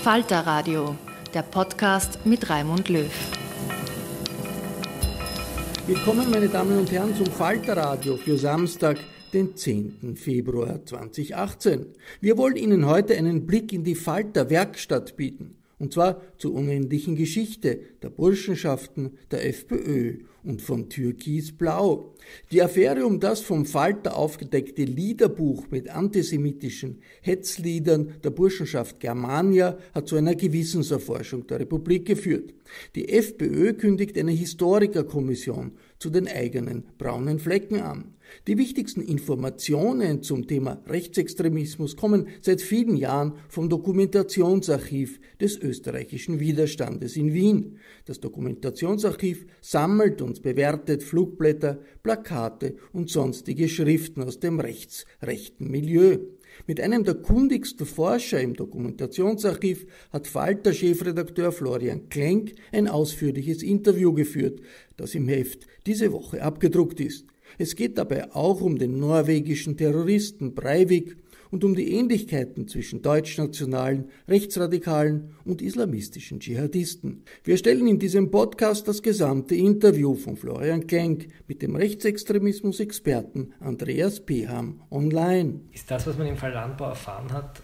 Falter Radio, der Podcast mit Raimund Löw. Willkommen, meine Damen und Herren, zum Falter Radio für Samstag, den 10. Februar 2018. Wir wollen Ihnen heute einen Blick in die Falter Werkstatt bieten. Und zwar zur unendlichen Geschichte der Burschenschaften der FPÖ und von Türkis-Blau. Die Affäre um das vom Falter aufgedeckte Liederbuch mit antisemitischen Hetzliedern der Burschenschaft Germania hat zu einer Gewissenserforschung der Republik geführt. Die FPÖ kündigt eine Historikerkommission zu den eigenen braunen Flecken an. Die wichtigsten Informationen zum Thema Rechtsextremismus kommen seit vielen Jahren vom Dokumentationsarchiv des österreichischen Widerstandes in Wien. Das Dokumentationsarchiv sammelt und bewertet Flugblätter, Plakate und sonstige Schriften aus dem rechtsrechten Milieu. Mit einem der kundigsten Forscher im Dokumentationsarchiv hat Falter-Chefredakteur Florian Klenk ein ausführliches Interview geführt, das im Heft diese Woche abgedruckt ist. Es geht dabei auch um den norwegischen Terroristen Breivik und um die Ähnlichkeiten zwischen deutschnationalen, rechtsradikalen und islamistischen Dschihadisten. Wir stellen in diesem Podcast das gesamte Interview von Florian Klenk mit dem Rechtsextremismus-Experten Andreas Peham online. Ist das, was man im Fall Landbau erfahren hat,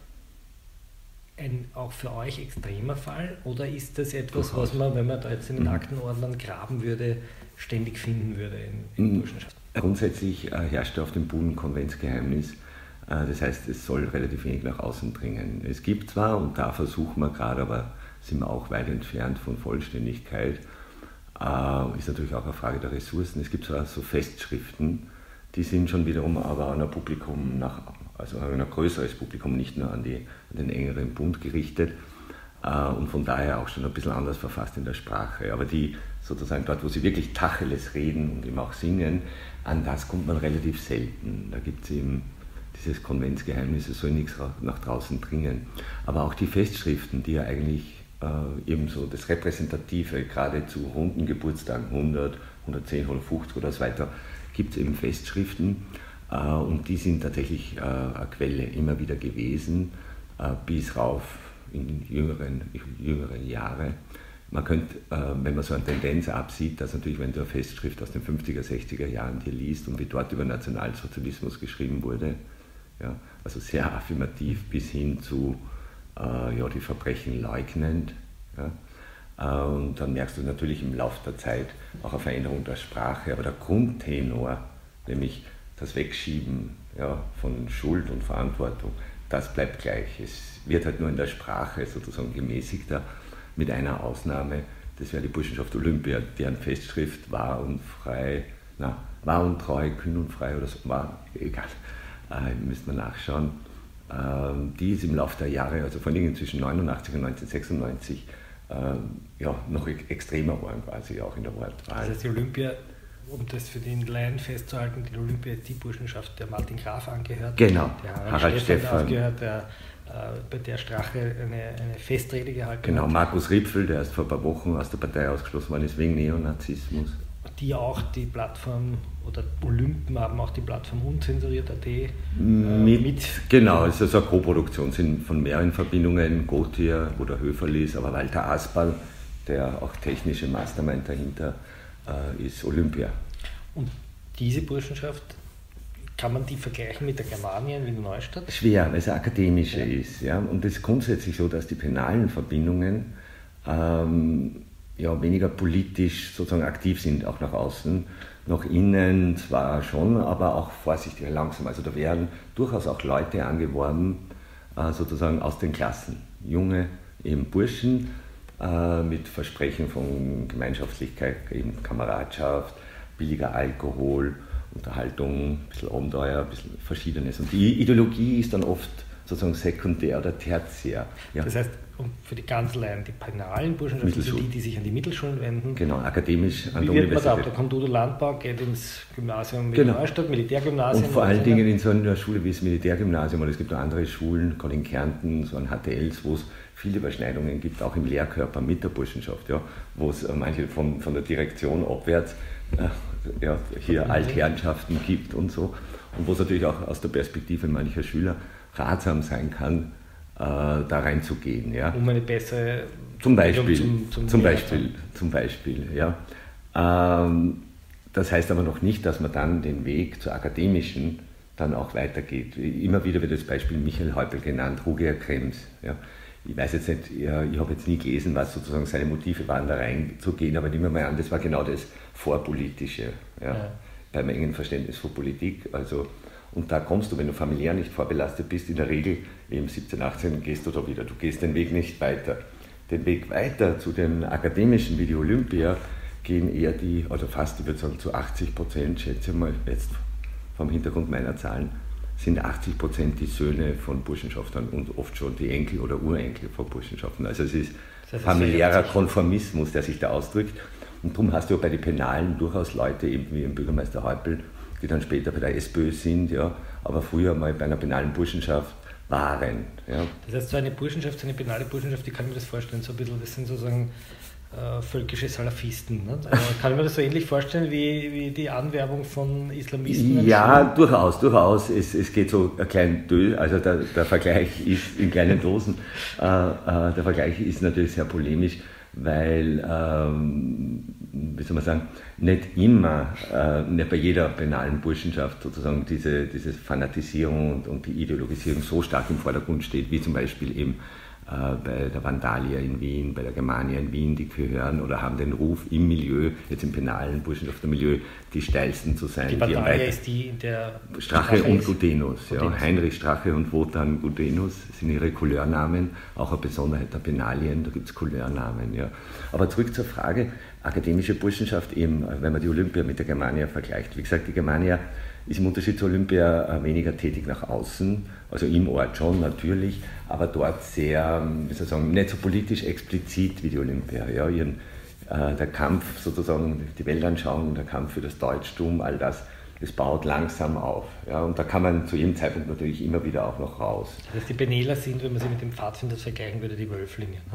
ein auch für euch extremer Fall? Oder ist das etwas, was man, wenn man da jetzt in den Aktenordnern graben würde, ständig finden würde in Burschenschaften? Grundsätzlich herrscht auf dem Buhlen Konventsgeheimnis. Das heißt, es soll relativ wenig nach außen dringen. Es gibt zwar, und da versuchen wir gerade, aber sind wir auch weit entfernt von Vollständigkeit, ist natürlich auch eine Frage der Ressourcen. Es gibt zwar so Festschriften, die sind schon wiederum aber an ein Publikum, also an ein größeres Publikum, nicht nur an den engeren Bund gerichtet und von daher auch schon ein bisschen anders verfasst in der Sprache. Aber die sozusagen dort, wo sie wirklich Tacheles reden und eben auch singen, an das kommt man relativ selten. Da gibt es eben dieses Konventsgeheimnis, es soll nichts nach draußen dringen. Aber auch die Festschriften, die ja eigentlich ebenso das Repräsentative, gerade zu runden Geburtstagen, 100, 110, 150 oder so weiter, gibt es eben Festschriften und die sind tatsächlich eine Quelle immer wieder gewesen, bis rauf in jüngeren Jahre. Man könnte, wenn man so eine Tendenz absieht, dass natürlich, wenn du eine Festschrift aus den 50er, 60er Jahren dir liest und wie dort über Nationalsozialismus geschrieben wurde, ja, also sehr affirmativ bis hin zu die Verbrechen leugnend. Ja, und dann merkst du natürlich im Laufe der Zeit auch eine Veränderung der Sprache, aber der Grundtenor, nämlich das Wegschieben von Schuld und Verantwortung, das bleibt gleich. Es wird halt nur in der Sprache sozusagen gemäßigter, mit einer Ausnahme, das wäre die Burschenschaft Olympia, deren Festschrift wahr und treu, kühn und frei oder so, war egal, müsste man nachschauen. Die ist im Laufe der Jahre, also vor allem zwischen 1989 und 1996, noch extremer geworden quasi, auch in der Wortwahl. Das heißt, die Olympia, um das für den Laien festzuhalten, die Olympia ist die Burschenschaft, der Martin Graf angehört, genau, der Harald Stephan angehört, der bei der Strache eine Festrede gehalten hat. Genau, Markus Ripfel, der erst vor ein paar Wochen aus der Partei ausgeschlossen worden ist wegen Neonazismus. Die auch die Plattform, oder Olympen haben auch die Plattform unzensuriert.at Genau, es ist also eine Co-Produktion, sind von mehreren Verbindungen, Gautier oder Höferlis, aber Walter Aspal, der auch technische Mastermind dahinter ist, Olympia. Und diese Burschenschaft, kann man die vergleichen mit der Germania in Wiener Neustadt? Schwer, weil es eine akademische ist. Ja? Und es ist grundsätzlich so, dass die penalen Verbindungen weniger politisch sozusagen aktiv sind, auch nach außen. Nach innen zwar schon, aber auch vorsichtiger, langsam. Also da werden durchaus auch Leute angeworben, sozusagen aus den Klassen. Junge, eben Burschen, mit Versprechen von Gemeinschaftlichkeit, eben Kameradschaft, billiger Alkohol, Unterhaltung, ein bisschen Abenteuer, ein bisschen Verschiedenes. Und die Ideologie ist dann oft sozusagen sekundär oder tertiär. Ja. Das heißt, für die ganz Laien, die penalen Burschenschaften sind die sich an die Mittelschulen wenden. Genau, akademisch an der Universität. Wie wird man da? Der kommt Landbau, geht ins Gymnasium mit Neustadt, Militärgymnasium. Und vor allen Dingen in so einer Schule wie das Militärgymnasium, oder es gibt auch andere Schulen, gerade in Kärnten, so an HTLs, wo es viele Überschneidungen gibt, auch im Lehrkörper mit der Burschenschaft, wo es manche von der Direktion abwärts hier Altherrenschaften gibt und so. Und wo es natürlich auch aus der Perspektive mancher Schüler ratsam sein kann, da reinzugehen. Ja. Um eine bessere Zum Beispiel, zum Beispiel, ja. Das heißt aber noch nicht, dass man dann den Weg zur akademischen dann auch weitergeht. Immer wieder wird das Beispiel Michael Häupl genannt, Rugier Krems. Ja. Ich weiß jetzt nicht, ich habe jetzt nie gelesen, was sozusagen seine Motive waren, da reinzugehen, aber nehmen wir mal an, das war genau das Vorpolitische, beim engen Verständnis von Politik. Also, und da kommst du, wenn du familiär nicht vorbelastet bist, in der Regel, eben 17, 18 gehst du da wieder, du gehst den Weg nicht weiter. Den Weg weiter zu den akademischen wie die Olympia gehen eher fast, ich würde sagen zu 80%, schätze ich mal, jetzt vom Hintergrund meiner Zahlen, sind 80% die Söhne von Burschenschaftern und oft schon die Enkel oder Urenkel von Burschenschaftern. Also es ist familiärer Konformismus, der sich da ausdrückt. Und darum hast du ja bei den Penalen durchaus Leute, eben wie im Bürgermeister Häupl, die dann später bei der SPÖ sind, ja, aber früher mal bei einer penalen Burschenschaft waren. Ja. Das heißt, so eine Burschenschaft, so eine penale Burschenschaft, wie kann ich mir das vorstellen? So ein bisschen, das sind sozusagen völkische Salafisten. Ne? Kann ich mir das so ähnlich vorstellen wie die Anwerbung von Islamisten? Ja, durchaus. Es geht so ein klein Dö, also der Vergleich ist in kleinen Dosen. Der Vergleich ist natürlich sehr polemisch, weil, wie soll man sagen, nicht immer, nicht bei jeder penalen Burschenschaft sozusagen diese Fanatisierung und die Ideologisierung so stark im Vordergrund steht, wie zum Beispiel eben bei der Vandalia in Wien, bei der Germania in Wien, die gehören oder haben den Ruf im Milieu, jetzt im penalen Burschenschaftermilieu, die steilsten zu sein. Die Vandalia ist die, in der Strache und Gudenus. Ja. Heinrich Strache und Wotan Gudenus sind ihre Couleurnamen, auch eine Besonderheit der Penalien, da gibt es Couleurnamen. Ja. Aber zurück zur Frage, akademische Burschenschaft eben, wenn man die Olympia mit der Germania vergleicht. Wie gesagt, die Germania ist im Unterschied zur Olympia weniger tätig nach außen, also im Ort schon natürlich, aber dort sehr, wie soll ich sagen, nicht so politisch explizit wie die Olympia. Ja, der Kampf sozusagen, die Weltanschauung, der Kampf für das Deutschtum, all das baut langsam auf. Ja, und da kann man zu jedem Zeitpunkt natürlich immer wieder auch noch raus. Das heißt, die Beneler sind, wenn man sie mit dem Pfadfinders vergleichen würde, die Wölflinge. Ne?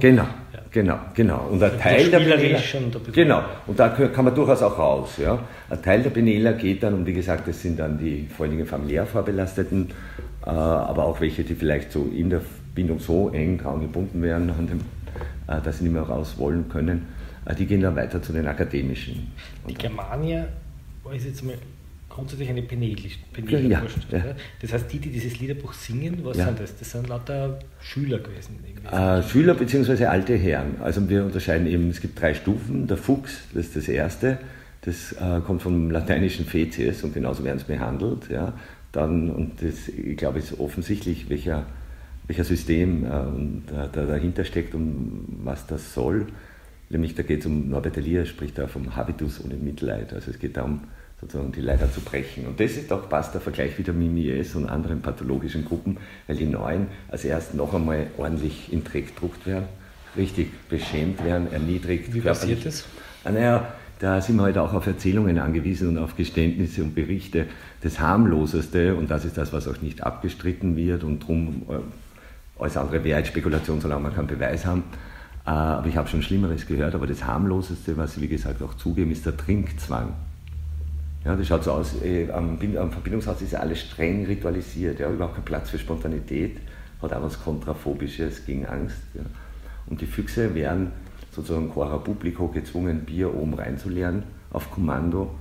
Genau. Und ein Teil der Beneler, und da kann man durchaus auch raus. Ja. Ein Teil der Beneler geht dann, und wie gesagt, das sind dann die vor allen Dingen familiär Vorbelasteten, aber auch welche, die vielleicht so in der Bindung so eng dran gebunden wären, dass sie nicht mehr raus wollen können, die gehen dann weiter zu den akademischen. Die Germania ist jetzt mal grundsätzlich eine Penelerschaft. Ja. Das heißt, die dieses Liederbuch singen, was sind das? Das sind lauter Schüler gewesen. Schüler bzw. alte Herren. Also wir unterscheiden eben, es gibt 3 Stufen. Der Fuchs, das ist das erste, das kommt vom lateinischen Facies und genauso werden es behandelt. Ja. Dann, und das, ich glaube, es ist offensichtlich, welcher System dahinter steckt und was das soll. Nämlich da geht es um, Norbert Elias spricht da vom Habitus ohne Mitleid. Also es geht darum, sozusagen die Leiter zu brechen. Und das ist auch passt der Vergleich wieder mit Mies und anderen pathologischen Gruppen, weil die Neuen als erst noch einmal ordentlich in Dreck gedruckt werden, richtig beschämt werden, erniedrigt. Wie passiert das? Naja, da sind wir halt auch auf Erzählungen angewiesen und auf Geständnisse und Berichte. Das harmloseste, und das ist das, was auch nicht abgestritten wird und darum alles andere wäre Spekulation, solange wir keinen Beweis haben. Aber ich habe schon Schlimmeres gehört, aber das harmloseste, was Sie wie gesagt auch zugeben, ist der Trinkzwang. Ja, das schaut so aus, am Verbindungshaus ist ja alles streng ritualisiert, ja, überhaupt kein Platz für Spontanität, hat auch was Kontraphobisches gegen Angst. Ja. Und die Füchse werden sozusagen qua publico gezwungen, Bier oben reinzuleeren, auf Kommando,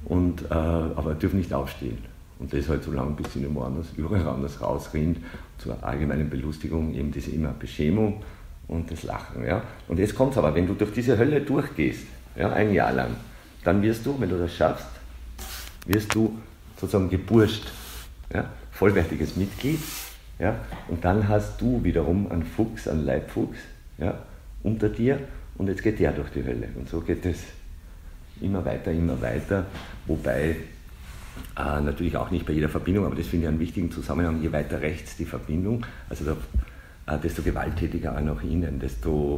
aber dürfen nicht aufstehen. Und das halt so lange, bis sie überall anders rausrinnt, zur allgemeinen Belustigung, eben diese immer Beschämung und das Lachen. Ja. Und jetzt kommt es aber, wenn du durch diese Hölle durchgehst, ja, ein Jahr lang, dann wirst du, wenn du das schaffst, wirst du sozusagen geburscht, ja, vollwertiges Mitglied, ja, und dann hast du wiederum einen Fuchs, einen Leibfuchs, ja, unter dir, und jetzt geht der durch die Hölle. Und so geht es immer weiter, wobei natürlich auch nicht bei jeder Verbindung, aber das finde ich einen wichtigen Zusammenhang, je weiter rechts die Verbindung, also desto gewalttätiger auch nach innen, desto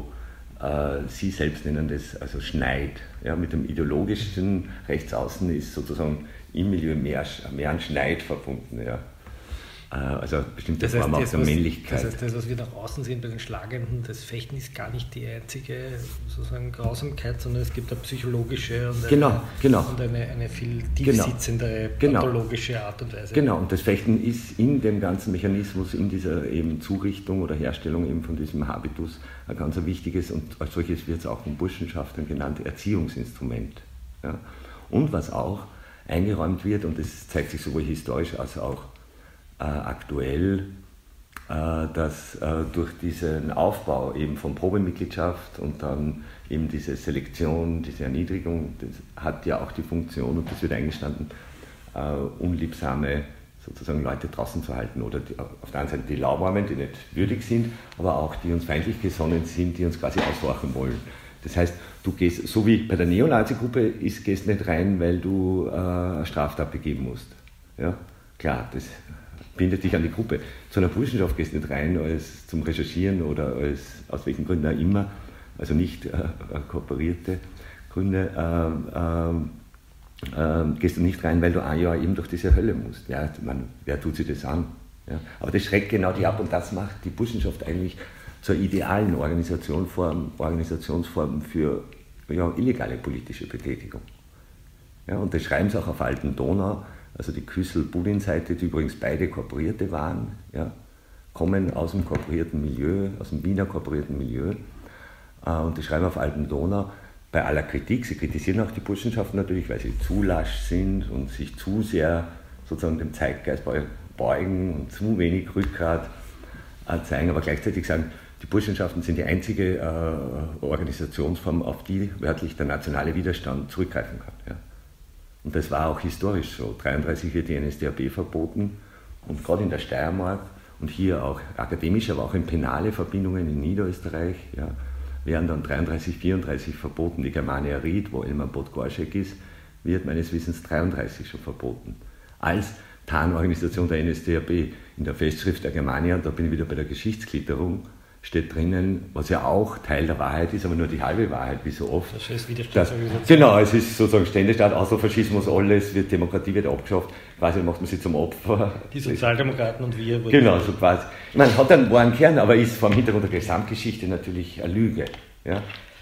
Sie selbst nennen das also Schneid. Ja, mit dem ideologischen Rechtsaußen ist sozusagen im Milieu mehr an Schneid verbunden. Ja. also bestimmte Form auch der Männlichkeit. Das heißt, das, was wir nach außen sehen bei den Schlagenden, das Fechten ist gar nicht die einzige sozusagen Grausamkeit, sondern es gibt eine psychologische und eine viel tiefsitzendere pathologische Art und Weise. Genau, und das Fechten ist in dem ganzen Mechanismus, in dieser eben Zurichtung oder Herstellung eben von diesem Habitus ein ganz wichtiges und als solches wird es auch von Burschenschaftlern genannt, Erziehungsinstrument. Ja. Und was auch eingeräumt wird, und das zeigt sich sowohl historisch als auch aktuell, dass durch diesen Aufbau eben von Probemitgliedschaft und dann eben diese Selektion, diese Erniedrigung, das hat ja auch die Funktion, und das wird eingestanden, unliebsame sozusagen Leute draußen zu halten oder auf der anderen Seite die Lauwarmen, die nicht würdig sind, aber auch die uns feindlich gesonnen sind, die uns quasi aushorchen wollen. Das heißt, du gehst, so wie bei der Neonazi-Gruppe, gehst nicht rein, weil du eine Straftat begeben musst. Ja? Klar, das bindet dich an die Gruppe. Zu einer Burschenschaft gehst du nicht rein als zum Recherchieren oder als aus welchen Gründen auch immer, also nicht kooperierte Gründe, gehst du nicht rein, weil du ein Jahr eben durch diese Hölle musst. Ja, wer tut sich das an? Ja? Aber das schreckt genau die ab, und das macht die Burschenschaft eigentlich zur idealen Organisationsform für illegale politische Betätigung. Ja, und das schreiben sie auch auf Alten Donau, also die Küssel-Budin-Seite, die übrigens beide Kooperierte waren, ja, kommen aus dem kooperierten Milieu, aus dem Wiener kooperierten Milieu, und die schreiben auf Alten Donau, bei aller Kritik, sie kritisieren auch die Burschenschaften natürlich, weil sie zu lasch sind und sich zu sehr sozusagen dem Zeitgeist beugen und zu wenig Rückgrat zeigen, aber gleichzeitig sagen, die Burschenschaften sind die einzige Organisationsform, auf die wörtlich der nationale Widerstand zurückgreifen kann. Ja. Und das war auch historisch so. 1933 wird die NSDAP verboten, und gerade in der Steiermark und hier auch akademisch, aber auch in penale Verbindungen in Niederösterreich, ja, werden dann 1933, 1934 verboten. Die Germania Ried, wo Elmar Podgorschek ist, wird meines Wissens 1933 schon verboten. Als Tarnorganisation der NSDAP. In der Festschrift der Germania, da bin ich wieder bei der Geschichtsklitterung, steht drinnen, was ja auch Teil der Wahrheit ist, aber nur die halbe Wahrheit, wie so oft. Das ist Widerstandsorganisation. Genau, es ist sozusagen Ständestaat, Austrofaschismus, alles, Demokratie wird abgeschafft, quasi macht man sie zum Opfer. Die Sozialdemokraten und wir wurden... Genau, so quasi. Man hat einen wahren Kern, aber ist vor dem Hintergrund der Gesamtgeschichte natürlich eine Lüge. Ja?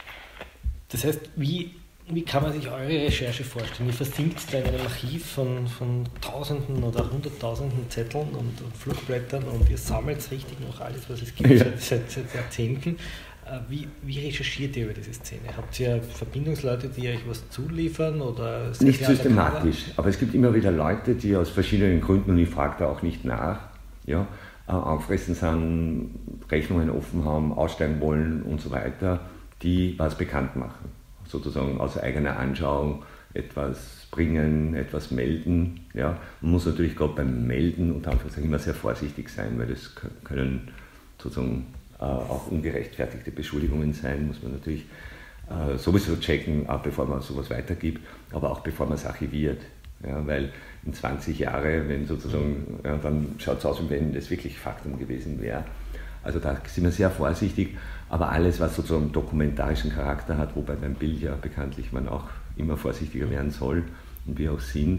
Das heißt, wie kann man sich eure Recherche vorstellen? Ihr versinkt da in einem Archiv von Tausenden oder Hunderttausenden Zetteln und Flugblättern, und ihr sammelt richtig noch alles, was es gibt, seit Jahrzehnten. Wie recherchiert ihr über diese Szene? Habt ihr Verbindungsleute, die euch was zuliefern? Oder nicht systematisch, aber es gibt immer wieder Leute, die aus verschiedenen Gründen, und ich frage da auch nicht nach, ja, angefressen sind, Rechnungen offen haben, aussteigen wollen und so weiter, die was bekannt machen. Sozusagen aus eigener Anschauung etwas bringen, etwas melden. Ja. Man muss natürlich gerade beim Melden und immer sehr vorsichtig sein, weil das können sozusagen auch ungerechtfertigte Beschuldigungen sein, muss man natürlich sowieso checken, auch bevor man sowas weitergibt, aber auch bevor man es archiviert. Ja, weil in 20 Jahren, wenn sozusagen, ja, dann schaut es aus, wie wenn das wirklich Faktum gewesen wäre. Also da sind wir sehr vorsichtig, aber alles, was sozusagen dokumentarischen Charakter hat, wobei beim Bild ja bekanntlich man auch immer vorsichtiger werden soll und wir auch sind,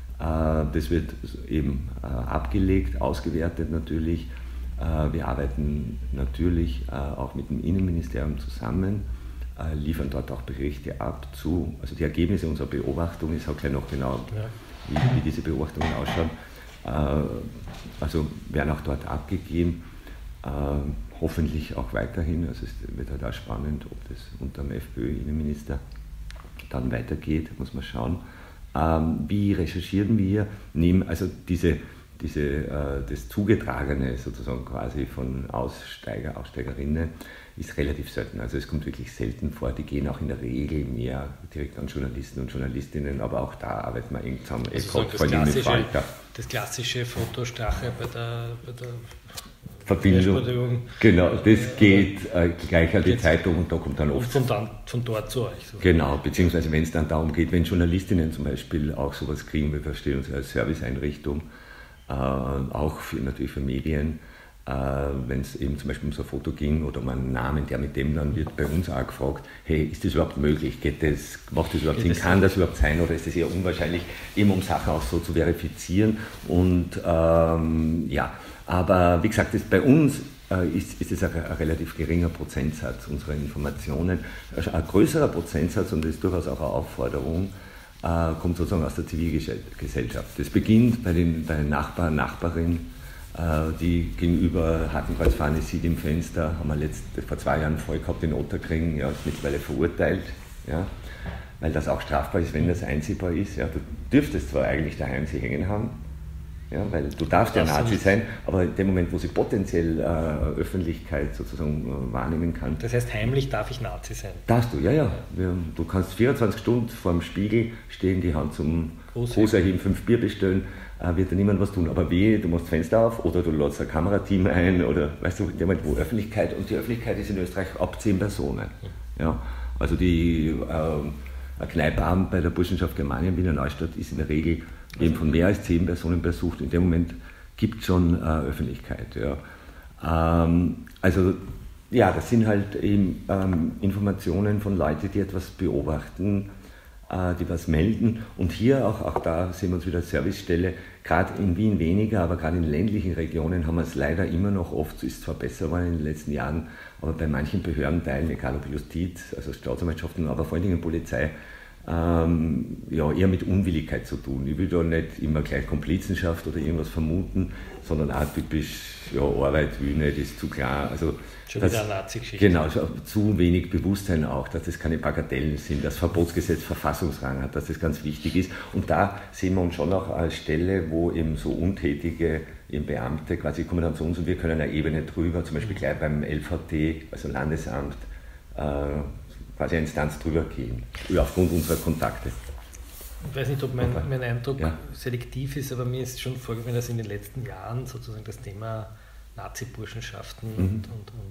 das wird eben abgelegt, ausgewertet natürlich. Wir arbeiten natürlich auch mit dem Innenministerium zusammen, liefern dort auch Berichte ab zu, also die Ergebnisse unserer Beobachtung, ich sage gleich noch genau, wie diese Beobachtungen ausschauen, also werden auch dort abgegeben. Hoffentlich auch weiterhin, also es wird halt auch spannend, ob das unter dem FPÖ-Innenminister dann weitergeht, muss man schauen. Wie recherchieren wir? Also das Zugetragene sozusagen quasi von Aussteigerinnen ist relativ selten. Also es kommt wirklich selten vor, die gehen auch in der Regel mehr direkt an Journalisten und Journalistinnen, aber auch da arbeiten wir eng zusammen. Also das klassische Fotostrache bei der Verbindung. Genau, das geht gleich an die Zeitung und da kommt dann oft... Und von dort zu euch. So. Genau, beziehungsweise wenn es dann darum geht, wenn Journalistinnen zum Beispiel auch sowas kriegen, wir verstehen uns als Serviceeinrichtung, auch natürlich für Medien, wenn es eben zum Beispiel um so ein Foto ging oder um einen Namen, der mit dem, dann wird bei uns auch gefragt, hey, ist das überhaupt möglich, macht das überhaupt Sinn, kann das überhaupt sein oder ist das eher unwahrscheinlich, eben um Sachen auch so zu verifizieren und aber wie gesagt, bei uns ist es ein relativ geringer Prozentsatz unserer Informationen. Ein größerer Prozentsatz, und das ist durchaus auch eine Aufforderung, kommt sozusagen aus der Zivilgesellschaft. Das beginnt bei den Nachbarn, Nachbarinnen, die gegenüber Hakenkreuzfahne sieht im Fenster, haben wir vor 2 Jahren voll gehabt in Otterkring, ja, ist mittlerweile verurteilt, ja, weil das auch strafbar ist, wenn das einsehbar ist. Ja. Du dürftest zwar eigentlich daheim sie hängen haben, ja, weil du darfst ja Nazi sein, aber in dem Moment, wo sie potenziell Öffentlichkeit sozusagen wahrnehmen kann. Das heißt, heimlich darf ich Nazi sein? Darfst du, ja. Du kannst 24 Stunden vor dem Spiegel stehen, die Hand zum Gruß erheben, 5 Bier bestellen, wird da niemand was tun. Aber du machst Fenster auf oder du lädst ein Kamerateam ein oder, weißt du, in dem Moment, wo Öffentlichkeit, und die Öffentlichkeit ist in Österreich ab 10 Personen. Ja, also ein Kneippabend bei der Burschenschaft Germanien in Wiener Neustadt ist in der Regel eben von mehr als 10 Personen besucht. In dem Moment gibt es schon Öffentlichkeit. Ja. Also ja, das sind halt eben Informationen von Leuten, die etwas beobachten, die was melden. Und hier auch da sehen wir uns wieder als Servicestelle, gerade in Wien weniger, aber gerade in ländlichen Regionen haben wir es leider immer noch oft, ist zwar besser geworden in den letzten Jahren, aber bei manchen Behördenteilen, egal ob Justiz, also Staatsanwaltschaften, aber vor allen Dingen Polizei, eher mit Unwilligkeit zu tun. Ich will da nicht immer gleich Komplizenschaft oder irgendwas vermuten, sondern auch typisch, Arbeit will nicht, ist zu klar. Also schon wieder eine Nazi-Geschichte. Genau, zu wenig Bewusstsein auch, dass das keine Bagatellen sind, dass Verbotsgesetz Verfassungsrang hat, dass das ganz wichtig ist. Und da sehen wir uns schon auch als Stelle, wo eben so untätige Beamte quasi kommen dann zu uns und wir können eine Ebene drüber, zum Beispiel gleich beim LVT, also Landesamt, quasi eine Instanz drüber gehen, aufgrund unserer Kontakte. Ich weiß nicht, ob mein Eindruck selektiv ist, aber mir ist schon vorgekommen, dass in den letzten Jahren sozusagen das Thema Nazi-Burschenschaften und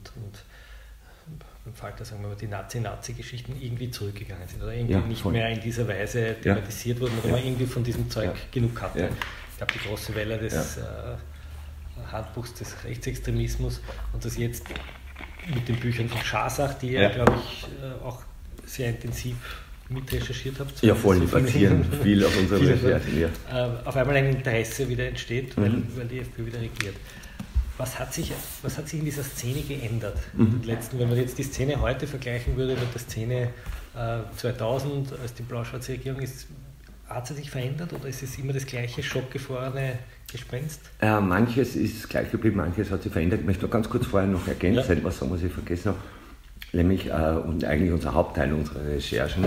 im Falter, sagen wir mal, die Nazi-Geschichten irgendwie zurückgegangen sind oder irgendwie nicht mehr in dieser Weise thematisiert wurden oder man irgendwie von diesem Zeug genug hatte. Ja. Ich glaube, die große Welle des Handbuchs des Rechtsextremismus und das jetzt mit den Büchern von Schasach, die ihr, glaube ich, auch sehr intensiv mitrecherchiert habt. Ja, voll, die basieren viel auf unserer Recherche. Auf einmal ein Interesse wieder entsteht, weil die FPÖ wieder regiert. Was hat sich in dieser Szene geändert? Wenn man jetzt die Szene heute vergleichen würde mit der Szene 2000, als die blau-schwarze Regierung ist, hat sie sich verändert oder ist es immer das gleiche schockgefrorene Gespenst? Manches ist gleich geblieben, manches hat sich verändert. Ich möchte noch ganz kurz vorher noch ergänzen, was sagen, was ich vergessen habe. Nämlich, und eigentlich unser Hauptteil unserer Recherchen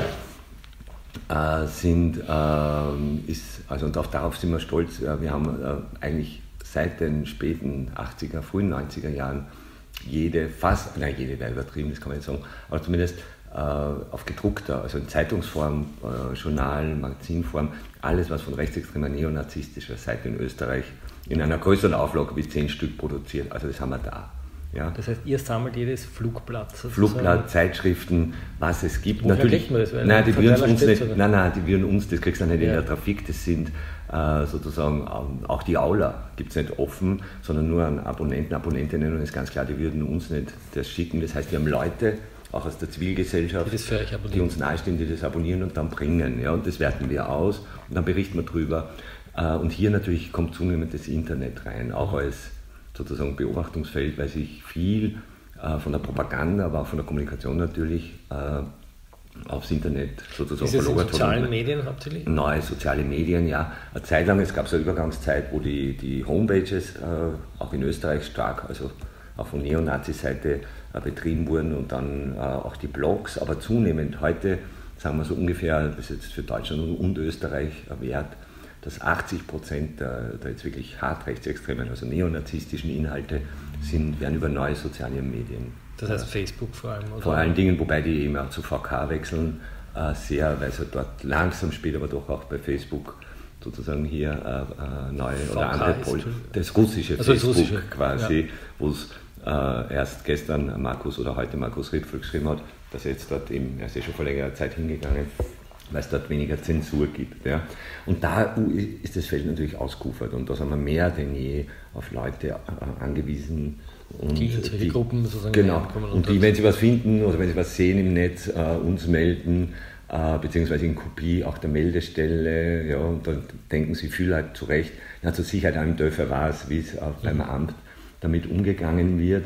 und auch darauf sind wir stolz, wir haben eigentlich seit den späten 80er, frühen 90er Jahren jede wäre übertrieben, das kann man nicht sagen, aber zumindest auf gedruckter, also in Zeitungsform, Journal, Magazinform, alles was von rechtsextremer, neonazistischer Seite in Österreich in einer größeren Auflage wie 10 Stück produziert, also das haben wir da. Ja. Das heißt, ihr sammelt jedes Flugblatt sozusagen? Flugblatt, Zeitschriften, was es gibt. Wo natürlich, man das? Nein, die würden uns, das kriegst du nicht in der Trafik, das sind sozusagen auch die Aula gibt es nicht offen, sondern nur an Abonnenten, Abonnentinnen und ist ganz klar, die würden uns nicht das schicken. Das heißt, wir haben Leute, auch aus der Zivilgesellschaft, die uns nahestehen, die das abonnieren und dann bringen. Ja, und das werten wir aus und dann berichten wir drüber. Und hier natürlich kommt zunehmend das Internet rein, auch als sozusagen Beobachtungsfeld, weil sich viel von der Propaganda, aber auch von der Kommunikation natürlich aufs Internet sozusagen verlagert hat. Sozialen Medien hauptsächlich? Neue soziale Medien, ja. Eine Zeit lang, es gab so eine Übergangszeit, wo die Homepages auch in Österreich stark, also auch von Neonazi-Seite betrieben wurden und dann auch die Blogs, aber zunehmend heute, sagen wir so ungefähr, das ist jetzt für Deutschland und Österreich wert, dass 80% der jetzt wirklich hart rechtsextremen, also neonazistischen Inhalte werden über neue soziale Medien. Das heißt Facebook vor allem? Oder? Vor allen Dingen, wobei die eben auch zu VK wechseln, sehr, weil es halt dort langsam spielt, aber doch auch bei Facebook sozusagen hier neue VK oder andere das russische Facebook quasi, wo es erst gestern heute Markus Rittfel geschrieben hat, dass er jetzt dort eben, er ist ja schon vor längerer Zeit hingegangen, weil es dort weniger Zensur gibt. Ja. Und da ist das Feld natürlich ausgeufert und da sind wir mehr denn je auf Leute angewiesen. Und die in solche Gruppen sozusagen genau. Und die, wenn sie was finden oder wenn sie was sehen im Netz, uns melden, beziehungsweise in Kopie auch der Meldestelle. Ja, und dann denken sie viel halt zu Recht. Ja, zur Sicherheit auch im Dörfer war es, wie es auch beim Amt damit umgegangen wird.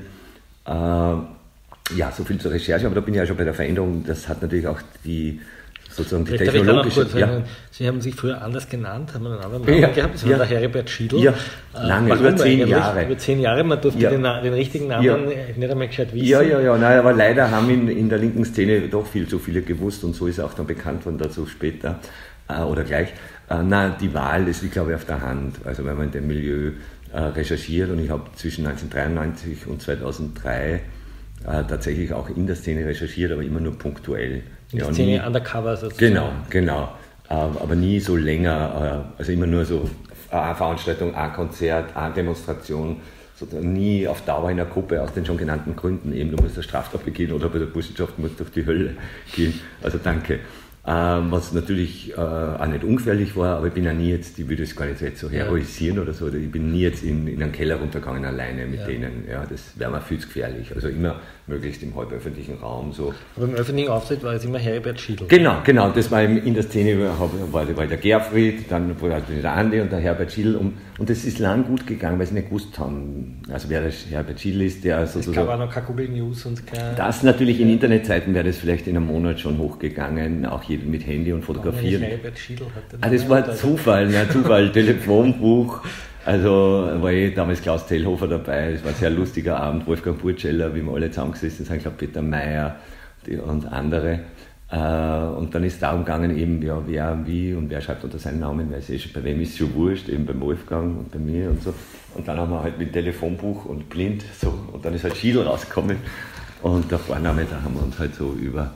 Ja, so viel zur Recherche, aber da bin ich ja schon bei der Veränderung. Das hat natürlich auch die technologische... Sie haben sich früher anders genannt, haben einen anderen Namen gehabt, das war der Heribert Schiedl. Ja, lange, über 10 Jahre. Über 10 Jahre, man durfte den richtigen Namen nicht einmal gescheit wissen. Ja, nein, aber leider haben in der linken Szene doch viel zu viele gewusst und so ist er auch dann bekannt worden, dazu später oder gleich. Die Wahl ist, ich glaube, auf der Hand, also wenn man in dem Milieu recherchiert und ich habe zwischen 1993 und 2003 tatsächlich auch in der Szene recherchiert, aber immer nur punktuell. In der Szene undercover sozusagen. Genau. Aber nie so länger, also immer nur so eine Veranstaltung, ein Konzert, eine Demonstration, nie auf Dauer in einer Gruppe aus den schon genannten Gründen. Eben, du musst eine Straftat begehen oder bei der Burschenschaft musst du durch die Hölle gehen. Also danke. Was natürlich auch nicht ungefährlich war, aber ich bin ja nie jetzt, ich würde es gar nicht jetzt so heroisieren oder so, ich bin nie jetzt in einen Keller runtergegangen alleine mit denen, das wäre mir viel zu gefährlich, also immer möglichst im halböffentlichen Raum so. Aber im öffentlichen Auftritt war es immer Heribert Schiedl. Genau, das war in der Szene, war der Gerfried, dann war der Andi und der Herbert Schiedl und das ist lang gut gegangen, weil sie nicht gewusst haben, also wer der Herbert Schiedl ist, der sozusagen... Es gab auch noch keine Google News und kein... Das natürlich in Internetzeiten wäre das vielleicht in einem Monat schon hochgegangen, auch mit Handy und Fotografieren. Das war Zufall, Telefonbuch. Also war damals Klaus Tellhofer dabei, es war ein sehr lustiger Abend, Wolfgang Burtscheller, wie wir alle zusammengesessen sind, ich glaube Peter Mayer und andere. Und dann ist es darum gegangen, eben wer wie und wer schreibt unter seinen Namen, weil es bei wem ist schon wurscht, eben beim Wolfgang und bei mir und so. Und dann haben wir halt mit Telefonbuch und blind so und dann ist halt Schiedl rausgekommen und der Vorname, da haben wir uns halt so über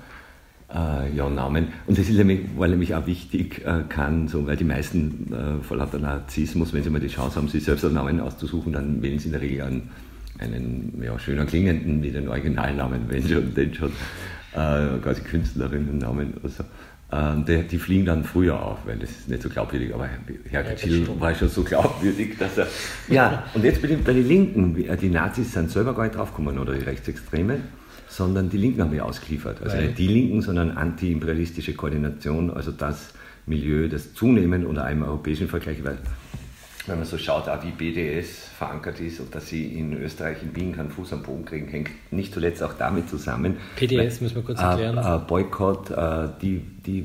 Namen. Und das ist war nämlich auch wichtig, weil die meisten vor lauter Narzissmus, wenn sie mal die Chance haben, sich selbst einen Namen auszusuchen, dann wählen sie in der Regel einen schöner klingenden wie den Originalnamen, wenn schon, den schon quasi Künstlerinnennamen oder so. Die fliegen dann früher auf, weil das ist nicht so glaubwürdig, aber Herbert Schiedl war schon so glaubwürdig, dass er... Ja, und jetzt bei den Linken, die Nazis sind selber gar nicht draufgekommen oder die Rechtsextremen, sondern die Linken haben wir ausgeliefert. Also nicht die Linken, sondern anti-imperialistische Koordination, also das Milieu, das zunehmend unter einem europäischen Vergleich, weil wenn man so schaut, auch wie BDS verankert ist und dass sie in Österreich, in Wien keinen Fuß am Boden kriegen, hängt nicht zuletzt auch damit zusammen. PDS müssen wir kurz erklären. Boykott, die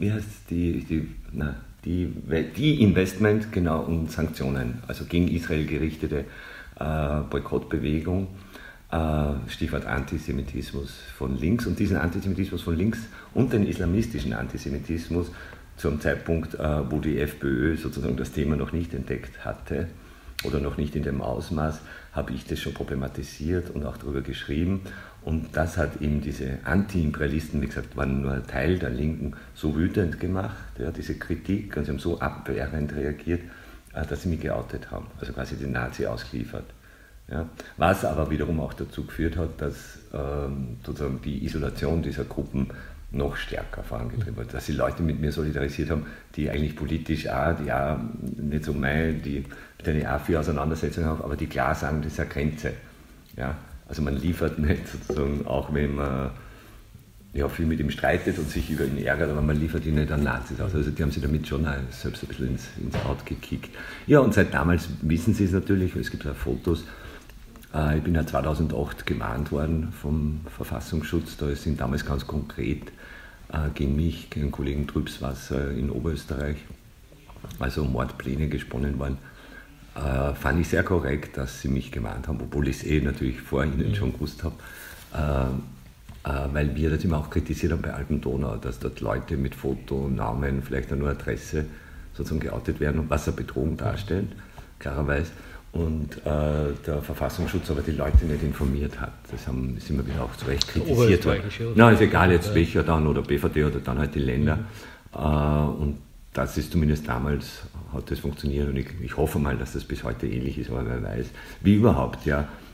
Investment, genau, und Sanktionen, also gegen Israel gerichtete Boykottbewegung. Stichwort Antisemitismus von links und diesen Antisemitismus von links und den islamistischen Antisemitismus zum Zeitpunkt, wo die FPÖ sozusagen das Thema noch nicht entdeckt hatte oder noch nicht in dem Ausmaß, habe ich das schon problematisiert und auch darüber geschrieben und das hat eben diese Anti-Imperialisten, wie gesagt, waren nur ein Teil der Linken, so wütend gemacht, diese Kritik, und sie haben so abwehrend reagiert, dass sie mich geoutet haben, also quasi den Nazi ausgeliefert. Ja, was aber wiederum auch dazu geführt hat, dass sozusagen die Isolation dieser Gruppen noch stärker vorangetrieben wird, dass die Leute mit mir solidarisiert haben, die eigentlich politisch die nicht so die mit denen viel Auseinandersetzungen haben, aber die klar sagen, das ist eine Grenze. Ja, also man liefert nicht sozusagen, auch wenn man viel mit ihm streitet und sich über ihn ärgert, aber man liefert ihn nicht an Nazis aus. Also die haben sich damit schon selbst ein bisschen ins Out gekickt. Ja, und seit damals wissen sie es natürlich, es gibt ja Fotos. Ich bin ja 2008 gewarnt worden vom Verfassungsschutz, da sind damals ganz konkret gegen mich, gegen den Kollegen Trübswasser in Oberösterreich, also Mordpläne gesponnen worden. Fand ich sehr korrekt, dass sie mich gewarnt haben, obwohl ich es natürlich vor ihnen schon gewusst habe, weil wir das immer auch kritisiert haben bei Alpen-Donau, dass dort Leute mit Foto, Namen, vielleicht auch nur Adresse sozusagen geoutet werden und was eine Bedrohung darstellt, klarerweise. Und der Verfassungsschutz aber die Leute nicht informiert hat. Das sind wir wieder auch zu Recht kritisiert worden. Nein, ist egal jetzt welcher dann oder BVD oder dann halt die Länder. Und das ist zumindest hat das funktioniert und ich hoffe mal, dass das bis heute ähnlich ist, aber wer weiß. Wie überhaupt, ja.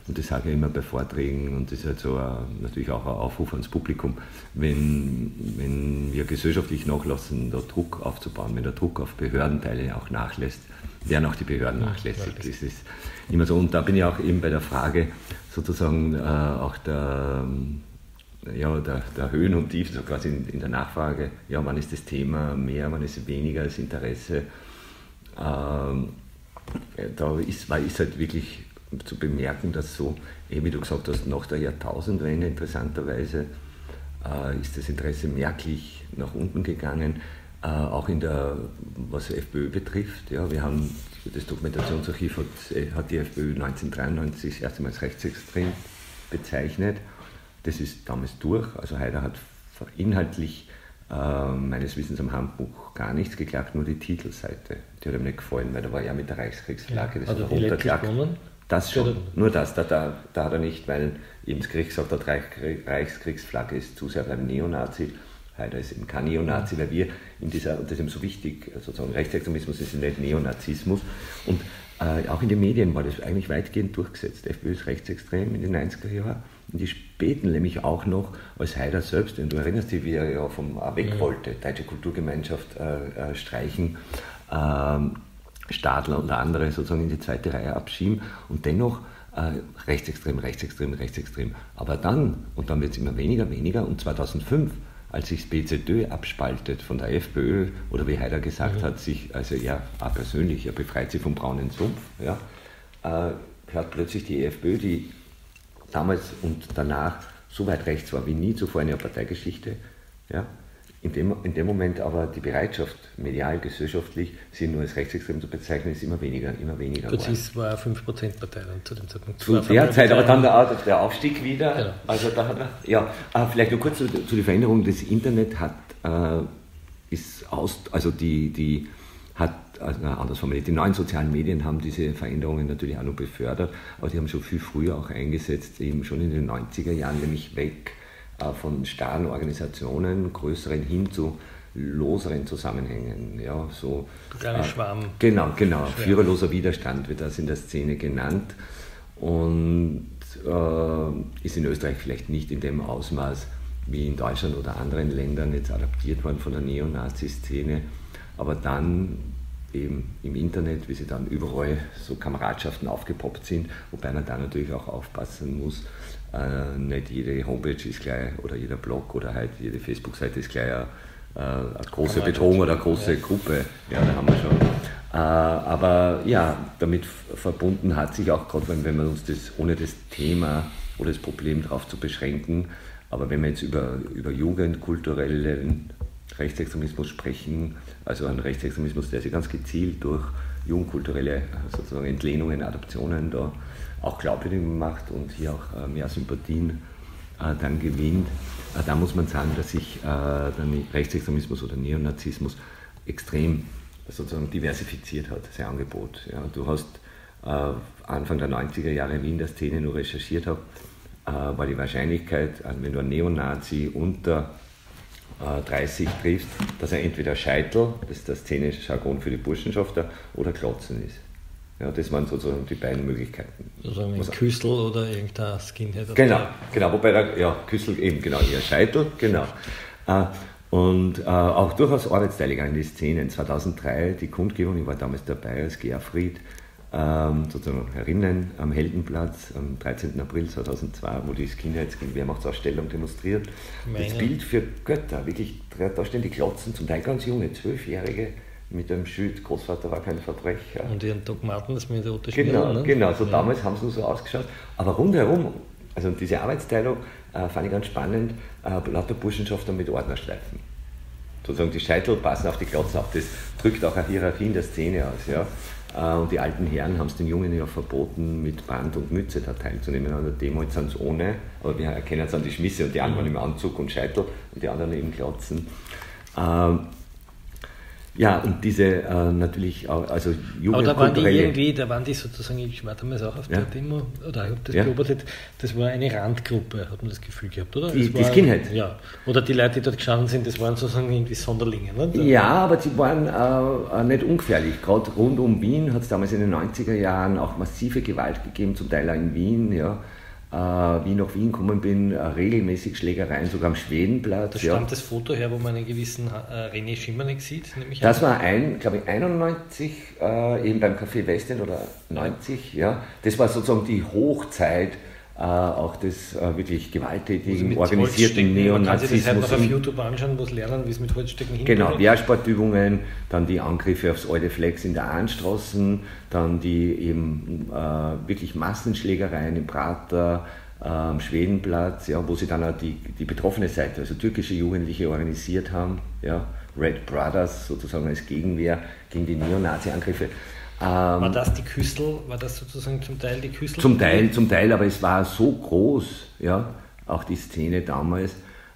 und das sage ich immer bei Vorträgen, und das ist halt so natürlich auch ein Aufruf ans Publikum, wenn wir gesellschaftlich nachlassen, da Druck aufzubauen, wenn der Druck auf Behördenteile auch nachlässt, werden auch die Behörden nachlässig. Das ist immer so. Und da bin ich auch eben bei der Frage sozusagen auch der Höhen und Tiefen, so quasi in der Nachfrage, ja, wann ist das Thema mehr, wann ist es weniger, das Interesse. Da ist halt wirklich zu bemerken, dass so, wie du gesagt hast, nach der Jahrtausendwende interessanterweise ist das Interesse merklich nach unten gegangen, auch was FPÖ betrifft. Ja, wir haben, das Dokumentationsarchiv hat die FPÖ 1993 das erste Mal als rechtsextrem bezeichnet. Das ist damals durch, also Haider hat inhaltlich meines Wissens am Handbuch gar nichts geklagt, nur die Titelseite. Die hat ihm nicht gefallen, weil da war ja mit der Reichskriegsflagge, das hat er runtergeklagt. Das schon, nur das, da hat er nicht, weil eben das Gericht gesagt hat, Reichskriegsflagge ist zu sehr beim Neonazi. Haider ist eben kein Neonazi, weil wir und das ist eben so wichtig, sozusagen Rechtsextremismus ist nicht Neonazismus. Und auch in den Medien war das eigentlich weitgehend durchgesetzt. Die FPÖ ist rechtsextrem in den 90er Jahren. Und die späten nämlich auch noch, als Haider selbst, und du erinnerst dich, wie er ja weg wollte, Deutsche Kulturgemeinschaft streichen, Stadler und andere sozusagen in die zweite Reihe abschieben und dennoch rechtsextrem. Aber dann wird es immer weniger, und 2005, als sich das BZÖ abspaltet von der FPÖ, oder wie Haider gesagt hat, also er persönlich, er befreit sich vom braunen Sumpf, ja, hat plötzlich die FPÖ, die damals und danach so weit rechts war wie nie zuvor in ihrer Parteigeschichte, ja, in dem Moment aber die Bereitschaft, medial, gesellschaftlich, sie nur als rechtsextrem zu bezeichnen, ist immer weniger Gut, es war eine 5%-Partei dann zu dem Zeitpunkt. Zu der Zeit, aber dann der Aufstieg wieder. Genau. Also da hat vielleicht nur kurz zu der Veränderung. Das Internet anders formuliert, die neuen sozialen Medien haben diese Veränderungen natürlich auch noch befördert, aber die haben schon viel früher auch eingesetzt, eben schon in den 90er Jahren, nämlich weg von starren Organisationen, größeren hin zu loseren Zusammenhängen. Ja, so, kleine Schwarm. Genau. Führerloser Widerstand wird das in der Szene genannt und ist in Österreich vielleicht nicht in dem Ausmaß wie in Deutschland oder anderen Ländern jetzt adaptiert worden von der Neonazi-Szene, aber dann eben im Internet, wie sie dann überall so Kameradschaften aufgepoppt sind, wobei man da natürlich auch aufpassen muss, nicht jede Homepage ist gleich oder jeder Blog oder halt jede Facebook-Seite ist gleich eine große Bedrohung oder eine große Gruppe. Ja, da haben wir schon. Aber ja, damit verbunden hat sich auch, gerade wenn wir uns das, ohne das Thema oder das Problem darauf zu beschränken, aber wenn wir jetzt über jugendkulturellen Rechtsextremismus sprechen, also einen Rechtsextremismus, der sich ganz gezielt durch jugendkulturelle sozusagen Entlehnungen, Adaptionen da auch glaubwürdig macht und hier auch mehr Sympathien dann gewinnt, da muss man sagen, dass sich der Rechtsextremismus oder Neonazismus extrem sozusagen diversifiziert hat, sein Angebot. Ja, du hast Anfang der 90er Jahre in Wien der Szene nur recherchiert habe, war die Wahrscheinlichkeit, wenn du einen Neonazi unter 30 triffst, dass er entweder Scheitel, das ist der szenische Jargon für die Burschenschafter, oder Klotzen ist. Ja, das waren sozusagen die beiden Möglichkeiten. Also ein Küssel oder irgendein Skinhead? Genau, wobei Küssel eben, genau, eher Scheitel, genau. Und auch durchaus arbeitsteiliger in die Szenen. 2003 die Kundgebung, ich war damals dabei als Gerfried, sozusagen herinnen am Heldenplatz am 13. April 2002, wo die Skinheads gegen Wehrmachtsausstellung demonstriert. Das Bild für Götter, wirklich, da stehen die Klotzen, zum Teil ganz junge, 12-Jährige, mit dem Schild, Großvater war kein Verbrecher. Und ihren Dogmaten, das mit der roten Schmieren, ne? Genau, so damals haben sie nur so ausgeschaut. Aber rundherum, also diese Arbeitsteilung fand ich ganz spannend, lauter Burschenschafter mit Ordnerschleifen. Sozusagen die Scheitel passen auf die Klotzen auf. Das drückt auch eine Hierarchie in der Szene aus. Ja? Und die alten Herren haben es den Jungen ja verboten, mit Band und Mütze da teilzunehmen. An der Demo jetzt sind es ohne, aber wir erkennen es an die Schmisse und die anderen im Anzug und Scheitel und die anderen eben Klotzen. Ja, und diese natürlich auch, also aber da waren die sozusagen, ich war damals auch auf der Demo, oder ich habe das beobachtet, das war eine Randgruppe, hat man das Gefühl gehabt, oder? Die Skinheads. Ja, oder die Leute, die dort gestanden sind, das waren sozusagen irgendwie Sonderlinge, ne? Ja, aber sie waren nicht ungefährlich. Gerade rund um Wien hat es damals in den 90er Jahren auch massive Gewalt gegeben, zum Teil auch in Wien, ja. Wie ich nach Wien gekommen bin, regelmäßig Schlägereien, sogar am Schwedenplatz. Da stammt das Foto her, wo man einen gewissen René Schimanek sieht, nämlich. Das war glaube ich, 91, eben beim Café Westend oder 90, ja. Das war sozusagen die Hochzeit auch des wirklich gewalttätigen, organisierten Neonazismus. Man kann sich das halt noch auf YouTube anschauen, wo es lernen, wie es mit Holzstöcken hingeht. Genau, Wehrsportübungen, dann die Angriffe aufs alte Flex in der Ahnstraßen, dann die eben wirklich Massenschlägereien im Prater, am Schwedenplatz, ja, wo sie dann auch die betroffene Seite, also türkische Jugendliche organisiert haben, ja, Red Brothers sozusagen als Gegenwehr gegen die Neonazi-Angriffe. War das die Küstel? War das sozusagen zum Teil die Küstel? Zum Teil, aber es war so groß, ja, auch die Szene damals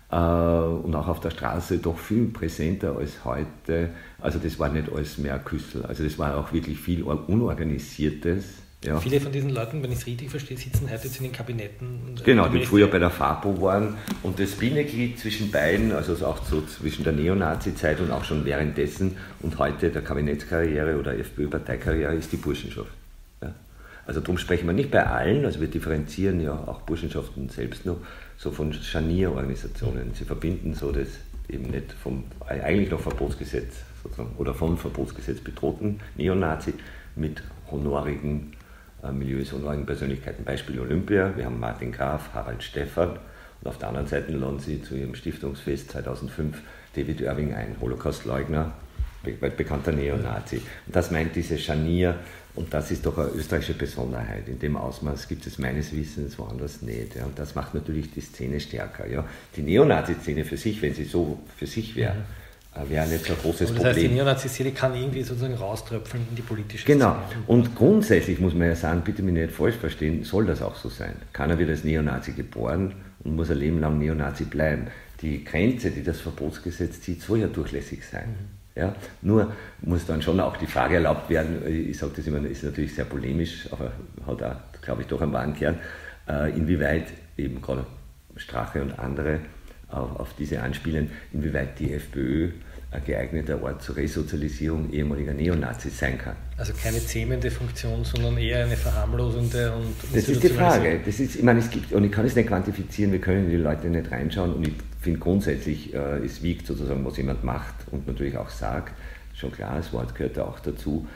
und auch auf der Straße doch viel präsenter als heute. Also das war nicht alles mehr Küstel, also das war auch wirklich viel Unorganisiertes. Ja. Viele von diesen Leuten, wenn ich es richtig verstehe, sitzen heute jetzt in den Kabinetten. Genau, die früher bei der FAPO waren. Und das Bindeglied zwischen beiden, also auch so zwischen der Neonazi-Zeit und auch schon währenddessen und heute der Kabinettskarriere oder FPÖ-Parteikarriere, ist die Burschenschaft. Ja. Also darum sprechen wir nicht bei allen, also wir differenzieren ja auch Burschenschaften selbst noch, so von Scharnierorganisationen. Sie verbinden so das eben nicht eigentlich noch Verbotsgesetz sozusagen, oder vom Verbotsgesetz bedrohten Neonazi mit honorigen Milieus, honorigen Persönlichkeiten. Beispiel Olympia, wir haben Martin Graf, Harald Stephan und auf der anderen Seite laden sie zu ihrem Stiftungsfest 2005 David Irving ein, Holocaustleugner, weltbekannter Neonazi. Und das meint diese Scharnier, und das ist doch eine österreichische Besonderheit. In dem Ausmaß gibt es meines Wissens woanders nicht. Ja. Und das macht natürlich die Szene stärker. Ja. Die Neonazi-Szene für sich, wenn sie so für sich wäre, wäre nicht so ein großes Problem. Das heißt, die Neonazi-Szene kann irgendwie sozusagen rauströpfeln in die politische Szene. Genau. Und grundsätzlich muss man ja sagen, bitte mich nicht falsch verstehen, soll das auch so sein. Keiner wird als Neonazi geboren und muss ein Leben lang Neonazi bleiben. Die Grenze, die das Verbotsgesetz zieht, soll ja durchlässig sein. Ja? Nur muss dann schon auch die Frage erlaubt werden, ich sage das immer, ist natürlich sehr polemisch, aber hat auch, glaube ich, doch einen wahren Kern, inwieweit eben gerade Strache und andere auf diese anspielen, inwieweit die FPÖ ein geeigneter Ort zur Resozialisierung ehemaliger Neonazis sein kann. Also keine zähmende Funktion, sondern eher eine verharmlosende und das ist die Frage. Ich meine, es gibt, und ich kann es nicht quantifizieren, wir können in die Leute nicht reinschauen, und ich finde grundsätzlich, es wiegt sozusagen, was jemand macht und natürlich auch sagt, schon klar, das Wort gehört auch dazu.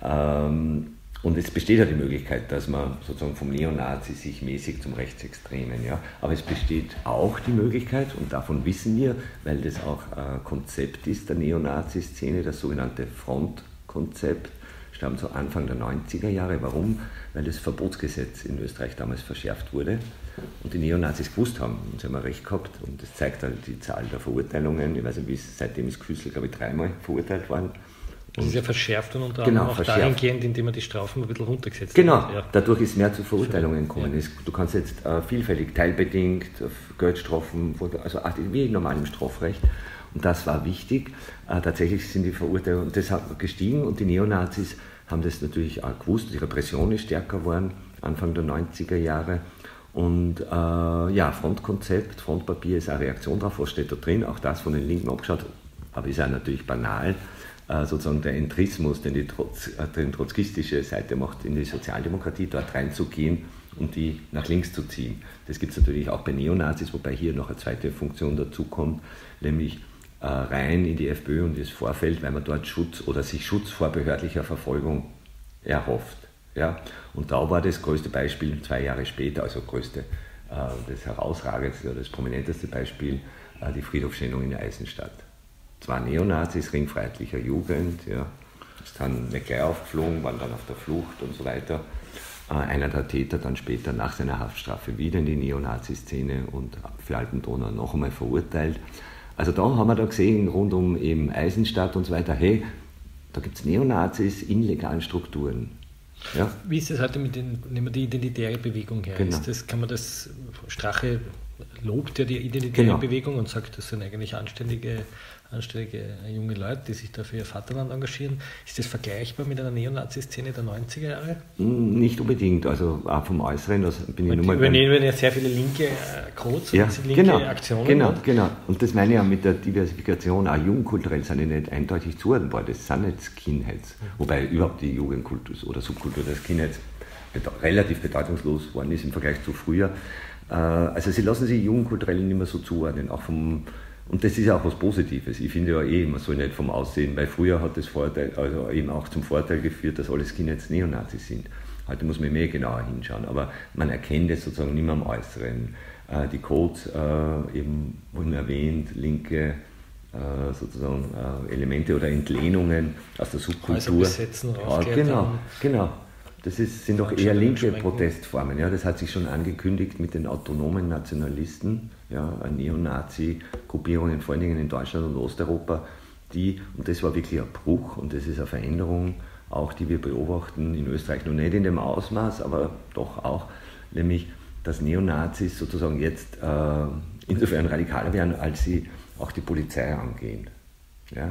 Und es besteht ja die Möglichkeit, dass man sozusagen vom Neonazi sich mäßig zum Rechtsextremen, ja. Aber es besteht auch die Möglichkeit, und davon wissen wir, weil das auch ein Konzept ist der Neonazi-Szene, das sogenannte Frontkonzept, stammt so Anfang der 90er Jahre. Warum? Weil das Verbotsgesetz in Österreich damals verschärft wurde und die Neonazis gewusst haben, und sie haben recht gehabt, und das zeigt halt die Zahl der Verurteilungen. Ich weiß nicht, seitdem ist Küssel, glaube ich, 3-mal verurteilt worden. Das ist ja verschärft und unter anderem auch dahingehend, indem man die Strafen ein bisschen runtergesetzt hat. Ja. Dadurch ist mehr zu Verurteilungen gekommen. Ja. Du kannst jetzt vielfältig, teilbedingt, auf Geldstrafen, also wie normal im Strafrecht. Und das war wichtig. Tatsächlich sind die Verurteilungen deshalb gestiegen, und die Neonazis haben das natürlich auch gewusst. Die Repression ist stärker geworden, Anfang der 90er Jahre. Und Frontkonzept, Frontpapier ist eine Reaktion darauf, was steht da drin, auch das von den Linken abgeschaut, aber ist ja natürlich banal. Sozusagen der Entrismus, den die trotzkistische Seite macht, in die Sozialdemokratie dort reinzugehen und die nach links zu ziehen. Das gibt es natürlich auch bei Neonazis, wobei hier noch eine zweite Funktion dazu kommt, nämlich rein in die FPÖ und das Vorfeld, weil man dort sich Schutz vor behördlicher Verfolgung erhofft. Ja? Und da war das größte Beispiel 2 Jahre später, also das herausragendste oder das prominenteste Beispiel, die Friedhofschändung in Eisenstadt. 2 Neonazis, ringfreiheitlicher Jugend, ja, ist dann nicht gleich aufgeflogen, waren dann auf der Flucht und so weiter. Einer der Täter dann später nach seiner Haftstrafe wieder in die Neonazi-Szene und für Alpendonau noch einmal verurteilt. Also da haben wir da gesehen, rund um eben Eisenstadt und so weiter, hey, da gibt es Neonazis in legalen Strukturen. Ja? Wie ist das heute mit die identitäre Bewegung her? Genau. Kann man das Strache lobt ja die identitäre Bewegung und sagt, das sind eigentlich anständige junge Leute, die sich da für ihr Vaterland engagieren. Ist das vergleichbar mit einer Neonazi-Szene der 90er Jahre? Nicht unbedingt, also auch vom Äußeren. Bin ich übernehmen ja sehr viele linke Codes und linke Aktionen. Genau. Und das meine ich auch mit der Diversifikation. Auch jugendkulturell sind die nicht eindeutig zuordnenbar. Das sind nicht Skinheads. Wobei überhaupt die Jugendkultur oder Subkultur der Skinheads relativ bedeutungslos worden ist im Vergleich zu früher. Also sie lassen sich jugendkulturell nicht mehr so zuordnen, auch und das ist ja auch was Positives. Ich finde ja man soll nicht vom Aussehen, weil früher hat das also eben auch zum Vorteil geführt, dass alle Skinheads Neonazis sind. Heute muss man mehr genauer hinschauen, aber man erkennt es sozusagen nicht mehr am Äußeren. Die Codes eben wurden erwähnt, linke sozusagen Elemente oder Entlehnungen aus der Subkultur. Besetzen, genau. Das sind doch eher linke Protestformen. Ja, das hat sich schon angekündigt mit den autonomen Nationalisten, Neonazi-Gruppierungen, vor allen Dingen in Deutschland und Osteuropa, und das war wirklich ein Bruch und das ist eine Veränderung, auch die wir beobachten in Österreich, noch nicht in dem Ausmaß, aber doch auch, nämlich, dass Neonazis sozusagen jetzt insofern radikaler werden, als sie auch die Polizei angehen. Ja?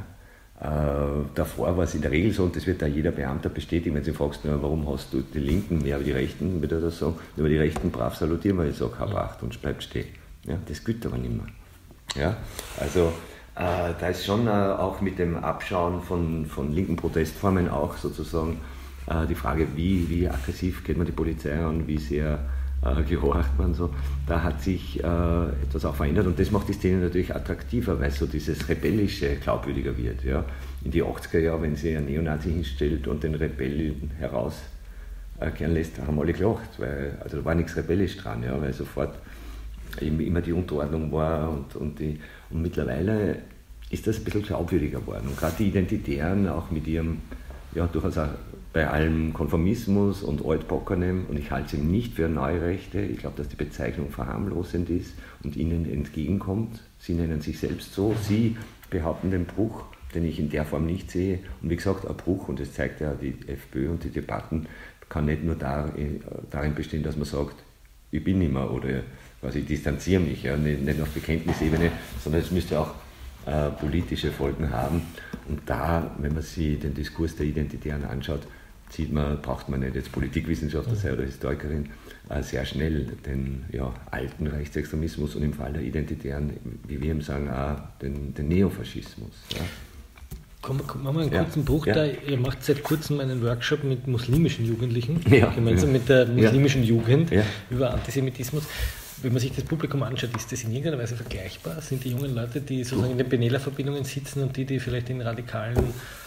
Davor war es in der Regel so, und das wird da jeder Beamter bestätigen, wenn sie fragst, warum hast du die Linken mehr über die Rechten, wird er das sagen, über die Rechten brav salutieren, weil ich sage, hab Acht und bleib stehen. Ja, das gilt aber nicht mehr. Ja, also da ist schon auch mit dem Abschauen von linken Protestformen auch sozusagen die Frage, wie aggressiv geht man die Polizei an, wie sehr gehorcht man so. Da hat sich etwas auch verändert und das macht die Szene natürlich attraktiver, weil so dieses Rebellische glaubwürdiger wird. Ja. In die 80er Jahre, wenn sie einen Neonazi hinstellt und den Rebellen herauskehren lässt, haben alle gelacht, weil da war nichts rebellisch dran, ja, weil sofort eben immer die Unterordnung war und mittlerweile ist das ein bisschen glaubwürdiger geworden. Und gerade die Identitären auch mit ihrem, durchaus auch bei allem Konformismus und Altbockernem, und ich halte es eben nicht für neue Rechte, ich glaube, dass die Bezeichnung verharmlosend ist und ihnen entgegenkommt. Sie nennen sich selbst so, sie behaupten den Bruch, den ich in der Form nicht sehe. Und wie gesagt, ein Bruch, und das zeigt ja die FPÖ und die Debatten, kann nicht nur darin bestehen, dass man sagt, ich bin nicht mehr oder quasi ich distanziere mich, nicht auf Bekenntnisebene, sondern es müsste auch politische Folgen haben. Und da, wenn man sich den Diskurs der Identitären anschaut, braucht man nicht jetzt Politikwissenschaftler sein oder Historikerin, sehr schnell den alten Rechtsextremismus und im Fall der Identitären, wie wir eben sagen, auch den Neofaschismus. Ja. Machen wir einen kurzen Bruch da. Ihr macht seit kurzem einen Workshop mit muslimischen Jugendlichen, gemeinsam mit der muslimischen Jugend über Antisemitismus. Wenn man sich das Publikum anschaut, ist das in irgendeiner Weise vergleichbar? Sind die jungen Leute, die sozusagen in den Benela-Verbindungen sitzen und die vielleicht in radikalen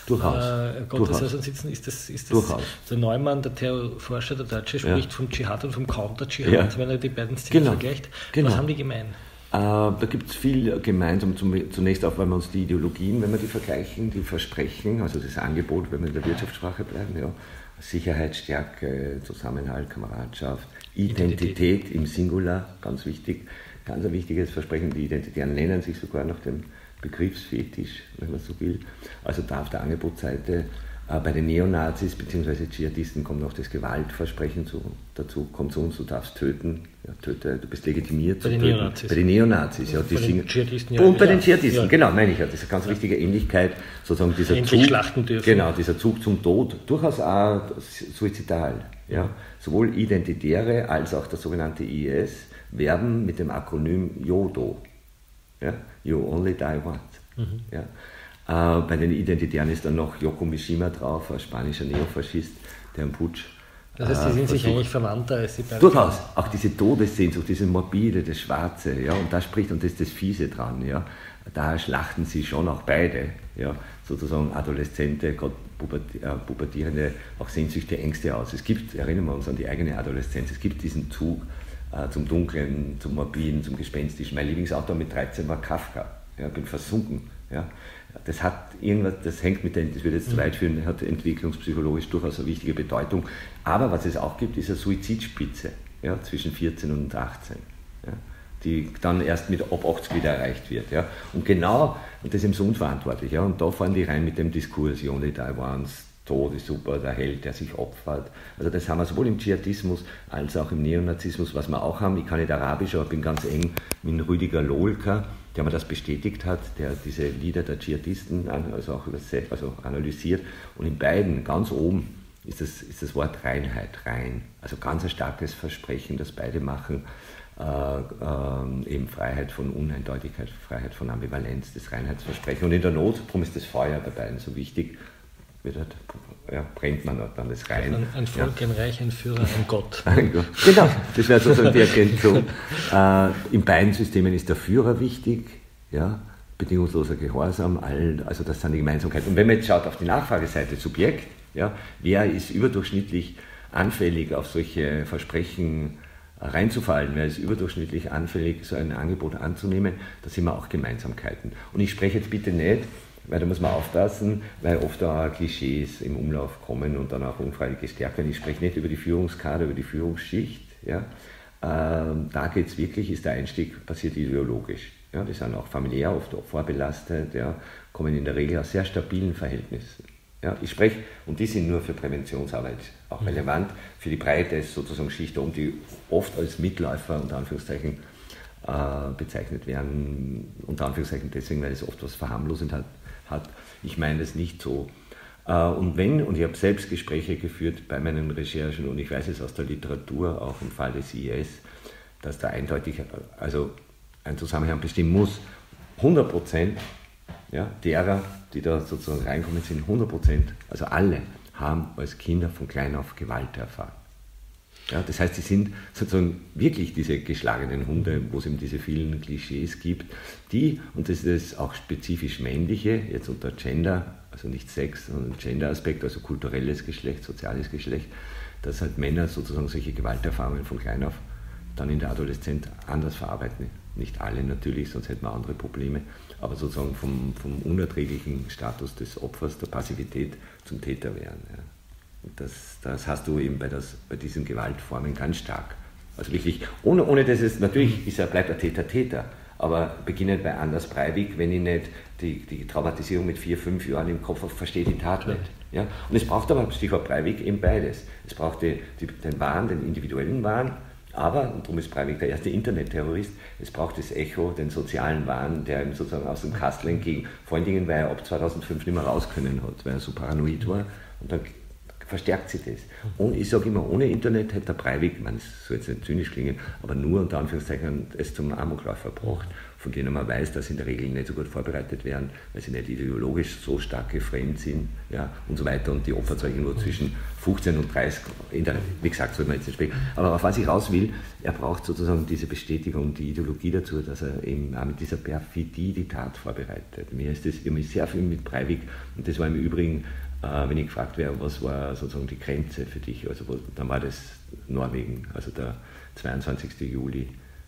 Gotteshäusern sitzen, ist das der Neumann, der Terrorforscher, der Deutsche, spricht vom Dschihad und vom Counter-Dschihad, wenn er die beiden Szenen vergleicht. Was haben die gemein? Da gibt es viel gemeinsam, zunächst auch, weil wir uns die Ideologien, wenn wir die vergleichen, die Versprechen, also das Angebot, wenn wir in der Wirtschaftssprache bleiben, Sicherheit, Stärke, Zusammenhalt, Kameradschaft, Identität im Singular, ganz wichtig, ganz ein wichtiges Versprechen. Die Identitären nennen sich sogar nach dem Begriffsfetisch, wenn man so will. Also da auf der Angebotsseite bei den Neonazis bzw. Dschihadisten kommt noch das Gewaltversprechen dazu, kommt zu uns, du darfst töten, töte, du bist legitimiert zu töten. Bei den Neonazis, bei den Dschihadisten, und bei den Dschihadisten, genau, meine ich ja, das ist eine ganz wichtige Ähnlichkeit, sozusagen dieser Endlich schlachten dürfen. Genau, dieser Zug zum Tod, durchaus auch suizidal. Ja. Sowohl Identitäre als auch der sogenannte IS werben mit dem Akronym YODO. Ja? You only die once. Ja? Bei den Identitären ist dann noch Yoko Mishima drauf, ein spanischer Neofaschist, der einen Putsch. Das heißt, die sind sich eigentlich verwandter als die beiden. Durchaus, auch diese Todessehnsucht, diese Morbide, das Schwarze, und da spricht, und das ist das Fiese dran, da schlachten sie schon auch beide, sozusagen Adoleszente, Pubertierende, auch Sehnsüchte, Ängste aus. Es gibt, erinnern wir uns an die eigene Adoleszenz, es gibt diesen Zug zum Dunklen, zum Morbiden, zum Gespenstischen. Mein Lieblingsautor mit 13 war Kafka, bin versunken. Das hat irgendwas, das hängt mit das wird jetzt zu weit führen, hat entwicklungspsychologisch durchaus eine wichtige Bedeutung. Aber was es auch gibt, ist eine Suizidspitze, zwischen 14 und 18, die dann erst mit ab 80 wieder erreicht wird. Und genau, und das ist eben so unverantwortlich, und da fahren die rein mit dem Diskurs, you only die once, Tod ist super, der Held, der sich opfert. Also das haben wir sowohl im Dschihadismus als auch im Neonazismus, was wir auch haben. Ich kann nicht Arabisch, aber bin ganz eng mit Rüdiger Lohlka, der mir das bestätigt hat, der diese Lieder der Dschihadisten auch analysiert. Und in beiden, ganz oben, ist das Wort Reinheit, rein. Also ganz ein starkes Versprechen, das beide machen. Eben Freiheit von Uneindeutigkeit, Freiheit von Ambivalenz, das Reinheitsversprechen. Und in der Not, darum ist das Feuer bei beiden so wichtig, brennt man dann das rein. Ein Volk, ein Reich, ein Führer, ein Gott. Genau, das wäre sozusagen die Ergänzung. In beiden Systemen ist der Führer wichtig, ja, bedingungsloser Gehorsam, also das sind die Gemeinsamkeiten. Und wenn man jetzt schaut auf die Nachfrageseite, Subjekt, ja, wer ist überdurchschnittlich anfällig auf solche Versprechen reinzufallen, wer ist überdurchschnittlich anfällig, so ein Angebot anzunehmen, da sind wir auch Gemeinsamkeiten. Und ich spreche jetzt bitte nicht, weil da muss man aufpassen, weil oft auch Klischees im Umlauf kommen und dann auch Unfreiwillige gestärkt werden. Ich spreche nicht über die Führungskader, über die Führungsschicht. Ja. Da geht es wirklich, ist der Einstieg passiert ideologisch. Ja. Die sind auch familiär oft vorbelastet, ja, kommen in der Regel aus sehr stabilen Verhältnissen. Ja, ich spreche, und die sind nur für Präventionsarbeit auch relevant, für die Breite sozusagen Schicht um, die oft als Mitläufer unter Anführungszeichen bezeichnet werden, unter Anführungszeichen deswegen, weil es oft was verharmlosend hat. Ich meine das nicht so. Und ich habe selbst Gespräche geführt bei meinen Recherchen und ich weiß es aus der Literatur, auch im Fall des IS, dass da eindeutig ein Zusammenhang bestehen muss. 100%, ja, derer, die da sozusagen reinkommen, sind 100%, also alle, haben als Kinder von klein auf Gewalt erfahren. Ja, das heißt, sie sind sozusagen wirklich diese geschlagenen Hunde, wo es eben diese vielen Klischees gibt, die, und das ist auch spezifisch männliche, jetzt unter Gender, also nicht Sex, sondern Gender-Aspekt, also kulturelles Geschlecht, soziales Geschlecht, dass halt Männer sozusagen solche Gewalterfahrungen von klein auf dann in der Adoleszenz anders verarbeiten. Nicht alle natürlich, sonst hätten wir andere Probleme, aber sozusagen vom unerträglichen Status des Opfers, der Passivität zum Täter werden. Ja. Und das hast du eben bei diesen Gewaltformen ganz stark. Also wirklich, ohne dass es, natürlich bleibt der Täter Täter, aber beginnend bei Anders Breivik, wenn ich nicht die Traumatisierung mit 4, 5 Jahren im Kopf habe, verstehe die Tat nicht. Ja? Und es braucht aber, Stichwort Breivik, eben beides. Es braucht den Wahn, den individuellen Wahn, aber, und darum ist Breivik der erste Internetterrorist, es braucht das Echo, den sozialen Wahn, der ihm sozusagen aus dem Kastel entgegen, vor allen Dingen, weil er ab 2005 nicht mehr raus können hat, weil er so paranoid war, und dann verstärkt sich das. Und ich sage immer, ohne Internet hätte der Breivik, man soll jetzt nicht zynisch klingen, aber nur unter Anführungszeichen es zum Amoklauf verbracht, von denen man weiß, dass sie in der Regel nicht so gut vorbereitet werden, weil sie nicht ideologisch so stark geframed sind, ja, und so weiter, und die Opferzeuge irgendwo zwischen 15 und 30, wie gesagt, soll man jetzt nicht sprechen, aber auf was ich raus will, er braucht sozusagen diese Bestätigung, die Ideologie dazu, dass er eben auch mit dieser Perfidie die Tat vorbereitet. Mir ist das irgendwie sehr viel mit Breivik, und das war im Übrigen, wenn ich gefragt wäre, was war sozusagen die Grenze für dich, also dann war das Norwegen, also der 22. Juli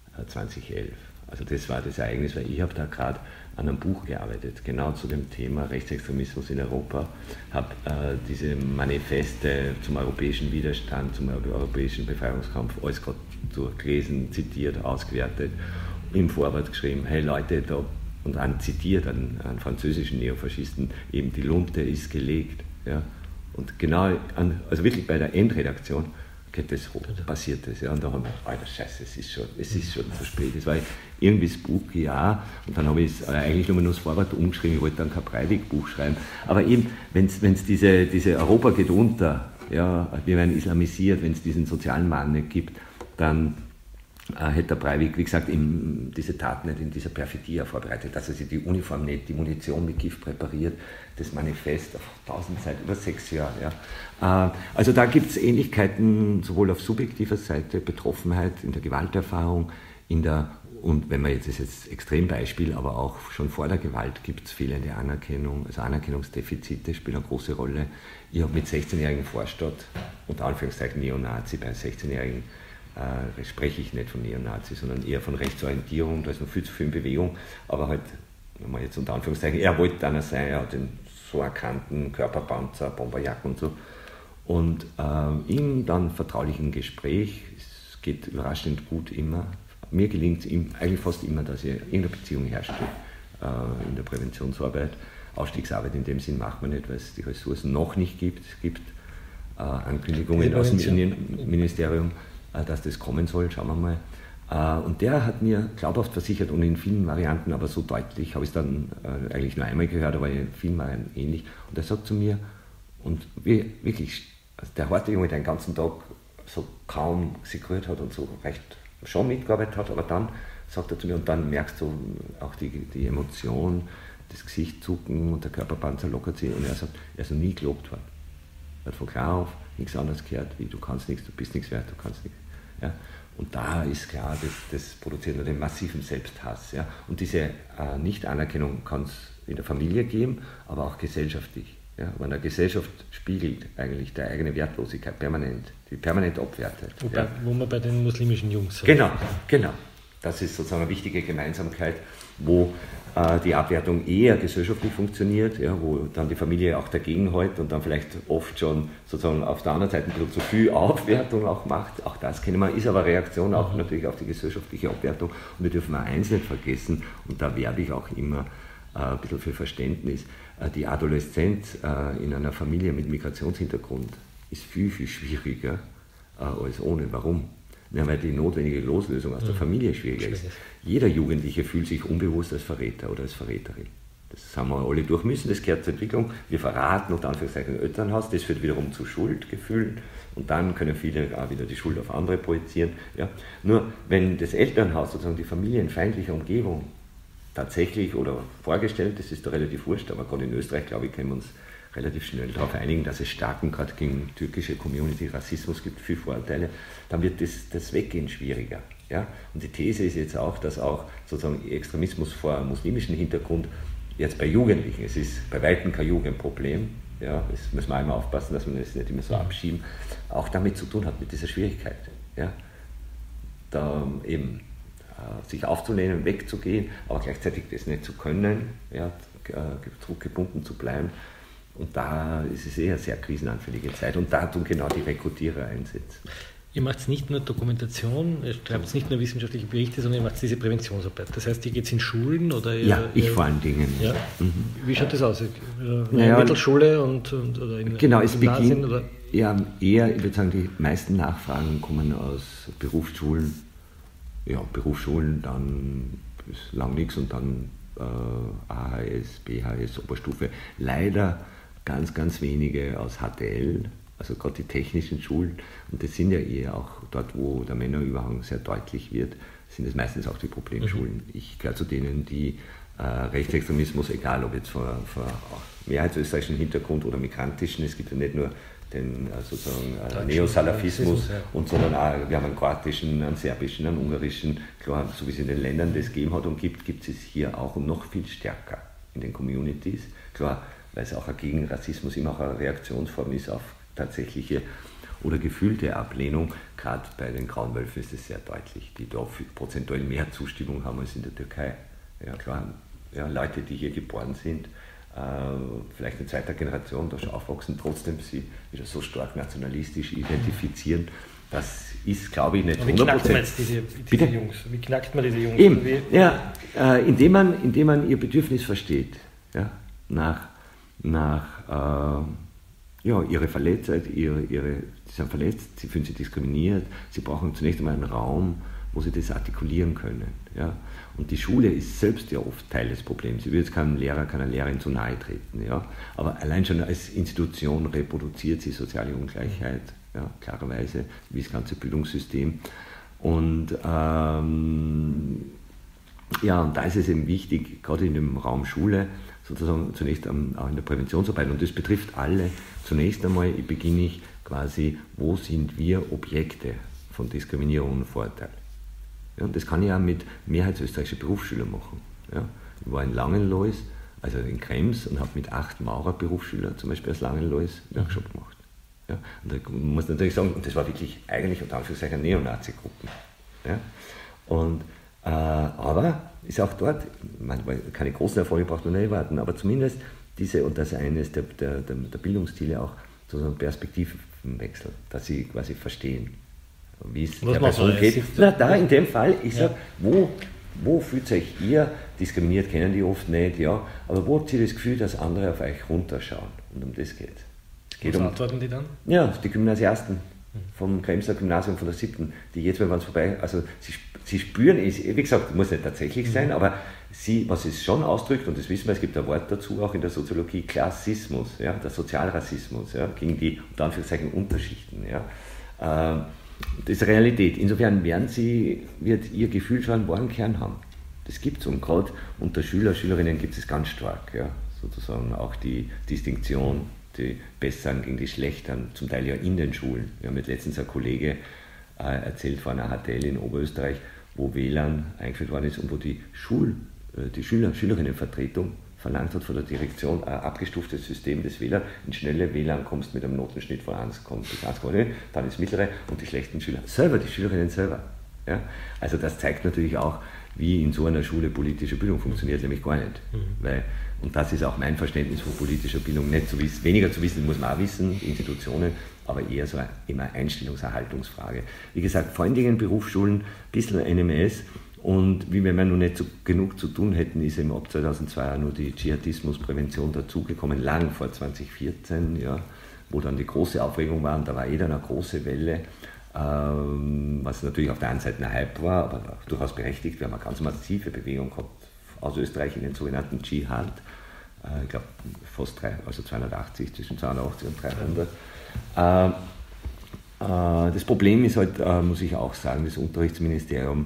2011. Also das war das Ereignis, weil ich habe da gerade an einem Buch gearbeitet, genau zu dem Thema Rechtsextremismus in Europa, habe diese Manifeste zum europäischen Widerstand, zum europäischen Befreiungskampf, alles gerade durchgelesen, zitiert, ausgewertet, im Vorwort geschrieben, hey Leute, da, und zitiert an französischen Neofaschisten, eben die Lunte ist gelegt. Ja? Und genau, also wirklich bei der Endredaktion geht das hoch, passiert das. Ja? Und da haben wir, Alter Scheiße, es ist schon zu spät. Es war irgendwie spooky, ja. Und dann habe ich es eigentlich nur das Vorwort umgeschrieben, ich wollte dann kein Breivik-Buch schreiben. Aber eben, wenn es diese Europa geht unter, ja, wir werden islamisiert, wenn es diesen sozialen Mann nicht gibt, dann hätte der Breivik, wie gesagt, diese Tat nicht in dieser Perfidie vorbereitet, dass er sich die Uniform nicht, die Munition mit Gift präpariert, das Manifest auf 1000 Seiten, über 6 Jahre. Ja. Also da gibt es Ähnlichkeiten, sowohl auf subjektiver Seite, Betroffenheit in der Gewalterfahrung, und wenn man jetzt Extrembeispiel, aber auch schon vor der Gewalt gibt es fehlende Anerkennung, also Anerkennungsdefizite spielen eine große Rolle. Ich habe mit 16-jährigen Vorstadt, unter Anführungszeichen Neonazi, bei 16-jährigen spreche ich nicht von Neonazi, sondern eher von Rechtsorientierung, da ist noch viel zu viel in Bewegung, aber halt, wenn man jetzt unter Anführungszeichen, er wollte einer sein, er hat den so erkannten Körperpanzer, Bomberjacken und so, und ihm dann vertraulichen Gespräch, es geht überraschend gut immer, mir gelingt es eigentlich fast immer, dass irgendeine Beziehung herrscht in der Präventionsarbeit, Ausstiegsarbeit in dem Sinn macht man nicht, weil es die Ressourcen noch nicht gibt. Es gibt Ankündigungen aus dem Innenministerium, dass das kommen soll, schauen wir mal. Und der hat mir glaubhaft versichert und in vielen Varianten, aber so deutlich, habe ich es dann eigentlich nur einmal gehört, aber in vielen Varianten ähnlich. Und er sagt zu mir, und wirklich, also der harte Junge, der den ganzen Tag so kaum sich gerührt hat und so recht schon mitgearbeitet hat, aber dann sagt er zu mir, und dann merkst du auch die Emotion, das Gesicht zucken und der Körperpanzer lockert sich, und er sagt, er ist noch nie gelobt worden. Er hat von klar auf nichts anderes gehört, wie du kannst nichts, du bist nichts wert, du kannst nichts. Ja? Und da ist klar, das produziert nur den massiven Selbsthass. Ja? Und diese Nicht-Anerkennung kann es in der Familie geben, aber auch gesellschaftlich. Ja? Wenn eine Gesellschaft spiegelt eigentlich die eigene Wertlosigkeit permanent, die permanent abwertet. Wo man bei den muslimischen Jungs hat. Genau. Das ist sozusagen eine wichtige Gemeinsamkeit, wo die Abwertung eher gesellschaftlich funktioniert, ja, wo dann die Familie auch dagegen hält und dann vielleicht oft schon sozusagen auf der anderen Seite ein bisschen zu viel Aufwertung auch macht. Auch das kennen wir, ist aber Reaktion auch natürlich auf die gesellschaftliche Abwertung. Und wir dürfen eins nicht vergessen, und da werbe ich auch immer ein bisschen für Verständnis, die Adoleszenz in einer Familie mit Migrationshintergrund ist viel, viel schwieriger als ohne. Warum? Ja, weil die notwendige Loslösung aus der Familie schwieriger ist. Jeder Jugendliche fühlt sich unbewusst als Verräter oder als Verräterin. Das haben wir alle durch müssen, das gehört zur Entwicklung. Wir verraten unter Anführungszeichen ein Elternhaus, das führt wiederum zu Schuldgefühlen und dann können viele auch wieder die Schuld auf andere projizieren. Ja. Nur wenn das Elternhaus, sozusagen die familienfeindliche Umgebung tatsächlich oder vorgestellt, das ist da relativ wurscht, aber gerade in Österreich, glaube ich, können wir uns relativ schnell darauf einigen, dass es starken, gerade gegen türkische Community, Rassismus gibt, viele Vorurteile, dann wird das Weggehen schwieriger. Ja? Und die These ist jetzt auch, dass auch sozusagen Extremismus vor einem muslimischen Hintergrund jetzt bei Jugendlichen, es ist bei weitem kein Jugendproblem, ja, das müssen wir einmal aufpassen, dass wir das nicht immer so abschieben, auch damit zu tun hat, mit dieser Schwierigkeit. Ja? Da eben sich aufzulehnen, wegzugehen, aber gleichzeitig das nicht zu können, ja, zurückgebunden zu bleiben. Und da ist es eher eine sehr krisenanfällige Zeit und da tun genau die Rekrutierer einsetzen. Ihr macht nicht nur Dokumentation, ihr schreibt nicht nur wissenschaftliche Berichte, sondern ihr macht diese Präventionsarbeit. Das heißt, ihr geht in Schulen oder ich vor allen Dingen. Ja. Wie schaut das aus? Mittelschule oder in Gymnasien? Oder? Ja, eher, ich würde sagen, die meisten Nachfragen kommen aus Berufsschulen. Ja, Berufsschulen, dann ist lang nichts und dann AHS, BHS, Oberstufe. Leider ganz, ganz wenige aus HTL, also gerade die technischen Schulen, und das sind ja eher auch dort, wo der Männerüberhang sehr deutlich wird, sind es meistens auch die Problemschulen. Ich gehöre zu denen, die Rechtsextremismus, egal ob jetzt von mehrheitsösterreichischen Hintergrund oder migrantischen, es gibt ja nicht nur den sozusagen Neosalafismus, sondern auch, wir haben einen kroatischen, einen serbischen, einen ungarischen, klar, so wie es in den Ländern das gegeben hat und gibt es hier auch und noch viel stärker in den Communities. Klar, weil es auch gegen Rassismus immer auch eine Reaktionsform ist auf tatsächliche oder gefühlte Ablehnung. Gerade bei den Grauen Wölfen ist es sehr deutlich, die da prozentuell mehr Zustimmung haben als in der Türkei. Ja klar, ja, Leute, die hier geboren sind, vielleicht in zweiter Generation da schon aufwachsen, trotzdem sie wieder so stark nationalistisch identifizieren. Das ist, glaube ich, nicht 100%. Wie knackt man jetzt diese Jungs? Wie knackt man diese Jungs? Eben, ja, indem man ihr Bedürfnis versteht, ja, nach ihre Verletztheit, sie sind verletzt, sie fühlen sich diskriminiert, sie brauchen zunächst einmal einen Raum, wo sie das artikulieren können. Ja. Und die Schule ist selbst ja oft Teil des Problems. Ich will jetzt keinem Lehrer, keiner Lehrerin zu nahe treten. Ja. Aber allein schon als Institution reproduziert sie soziale Ungleichheit, ja, klarerweise, wie das ganze Bildungssystem. Und und da ist es eben wichtig, gerade in dem Raum Schule, sozusagen zunächst auch in der Präventionsarbeit, und das betrifft alle. Zunächst einmal beginne ich quasi, wo sind wir Objekte von Diskriminierung und Vorurteil. Ja, und das kann ich auch mit mehrheitsösterreichischen Berufsschülern machen. Ja. Ich war in Langenlois, also in Krems, und habe mit 8 Maurer-Berufsschülern zum Beispiel aus Langenlois Workshop gemacht. Ja. Und da muss ich natürlich sagen, und das war wirklich eigentlich unter Anführungszeichen Neonazi-Gruppen. Ja. Und aber ist auch dort, keine großen Erfolge braucht man nicht warten, aber zumindest diese, und das ist eines der Bildungsziele auch, so einen Perspektivenwechsel, dass sie quasi verstehen, wie es der Person geht. Na, da in dem Fall, ich sage, wo Wo fühlt euch ihr diskriminiert, kennen die oft nicht, ja, aber wo habt ihr das Gefühl, dass andere auf euch runterschauen? Und um das geht es. Was antworten die dann? Ja, die Gymnasiasten vom Kremser Gymnasium von der 7., die jetzt, wenn man es vorbei, also sie spüren es, wie gesagt, muss nicht tatsächlich sein, aber was es schon ausdrückt, und das wissen wir, es gibt ein Wort dazu auch in der Soziologie, Klassismus, ja, der Sozialrassismus, ja, gegen die, unter Anführungszeichen, Unterschichten. Ja. Das ist Realität. Insofern wird ihr Gefühl schon einen wahren Kern haben. Das gibt es, und gerade unter Schüler, Schülerinnen gibt es ganz stark, ja, sozusagen auch die Distinktion, die Besseren gegen die Schlechteren, zum Teil ja in den Schulen. Wir haben jetzt letztens ein Kollege erzählt von einer HTL in Oberösterreich, wo WLAN eingeführt worden ist und wo die Schülerinnenvertretung verlangt hat von der Direktion ein abgestuftes System des WLAN. In schnelle WLAN kommst mit einem Notenschnitt von 1 bis 1,9, dann das mittlere und die schlechten Schüler. Die Schülerinnen selber. Ja? Also das zeigt natürlich auch, wie in so einer Schule politische Bildung funktioniert, nämlich gar nicht. Und das ist auch mein Verständnis von politischer Bildung, nicht zu wissen, weniger zu wissen, muss man auch wissen, Institutionen, aber eher so immer Einstellungserhaltungsfrage. Wie gesagt, vor allen Dingen Berufsschulen, ein bisschen NMS. Und wie wenn wir noch nicht genug zu tun hätten, ist eben ab 2002 auch nur die Dschihadismusprävention dazugekommen, lang vor 2014, ja, wo dann die große Aufregung war, und da war dann eine große Welle, was natürlich auf der einen Seite ein Hype war, aber auch durchaus berechtigt. Wir haben eine ganz massive Bewegung gehabt aus Österreich in den sogenannten Dschihad, ich glaube fast 280, zwischen 280 und 300. Das Problem ist halt, muss ich auch sagen, das Unterrichtsministerium,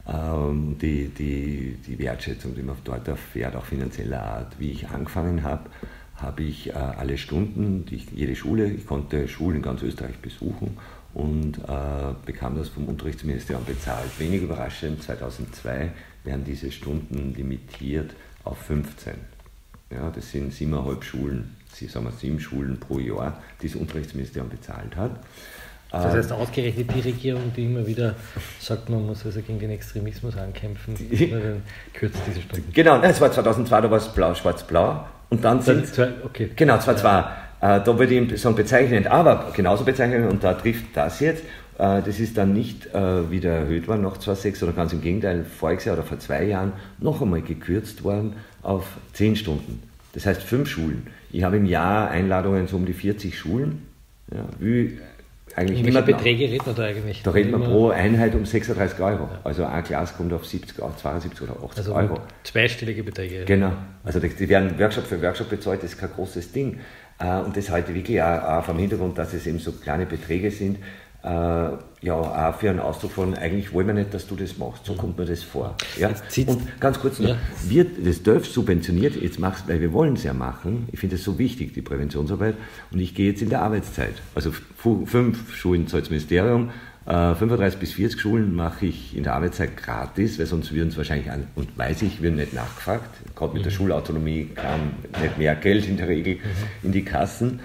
die Wertschätzung, die man dort erfährt, auch finanzieller Art. Wie ich angefangen habe ich alle Stunden, ich konnte Schulen in ganz Österreich besuchen und bekam das vom Unterrichtsministerium bezahlt. Wenig überraschend, 2002 werden diese Stunden limitiert auf 15. Ja, das sind 7,5 Schulen, 7 Schulen pro Jahr, die das Unterrichtsministerium bezahlt hat. Das heißt, ausgerechnet die Regierung, die immer wieder sagt, man muss also gegen den Extremismus ankämpfen, kürzt diese Stunden. Genau, es war 2002, da war es blau, schwarz-blau. Und dann sind okay. Genau, 2002. Da würde ich sagen bezeichnend, aber genauso bezeichnend, und da trifft das jetzt. Das ist dann nicht wieder erhöht worden nach 2006, sondern ganz im Gegenteil, voriges Jahr oder vor 2 Jahren noch einmal gekürzt worden auf 10 Stunden. Das heißt 5 Schulen. Ich habe im Jahr Einladungen so um die 40 Schulen. Ja, wie eigentlich welche Beträge reden wir da eigentlich? Da reden wir pro Einheit um 36 €. Ja. Also ein Glas kommt auf 70, auf 72 oder 80 also Euro. Zweistellige Beträge. Genau. Also die werden Workshop für Workshop bezahlt, das ist kein großes Ding. Und das halt wirklich auch vom Hintergrund, dass es eben so kleine Beträge sind, ja, auch für einen Ausdruck von, eigentlich wollen wir nicht, dass du das machst. So kommt mir das vor. Ja? Und ganz kurz noch, wird das DÖF subventioniert, jetzt machst, weil wir wollen es ja machen, ich finde es so wichtig, die Präventionsarbeit, und ich gehe jetzt in der Arbeitszeit. Also 5 Schulen zahlt das Ministerium, 35 bis 40 Schulen mache ich in der Arbeitszeit gratis, weil sonst würden es wahrscheinlich, und weiß ich, werden nicht nachgefragt, gerade mit der Schulautonomie kam nicht mehr Geld in der Regel in die Kassen.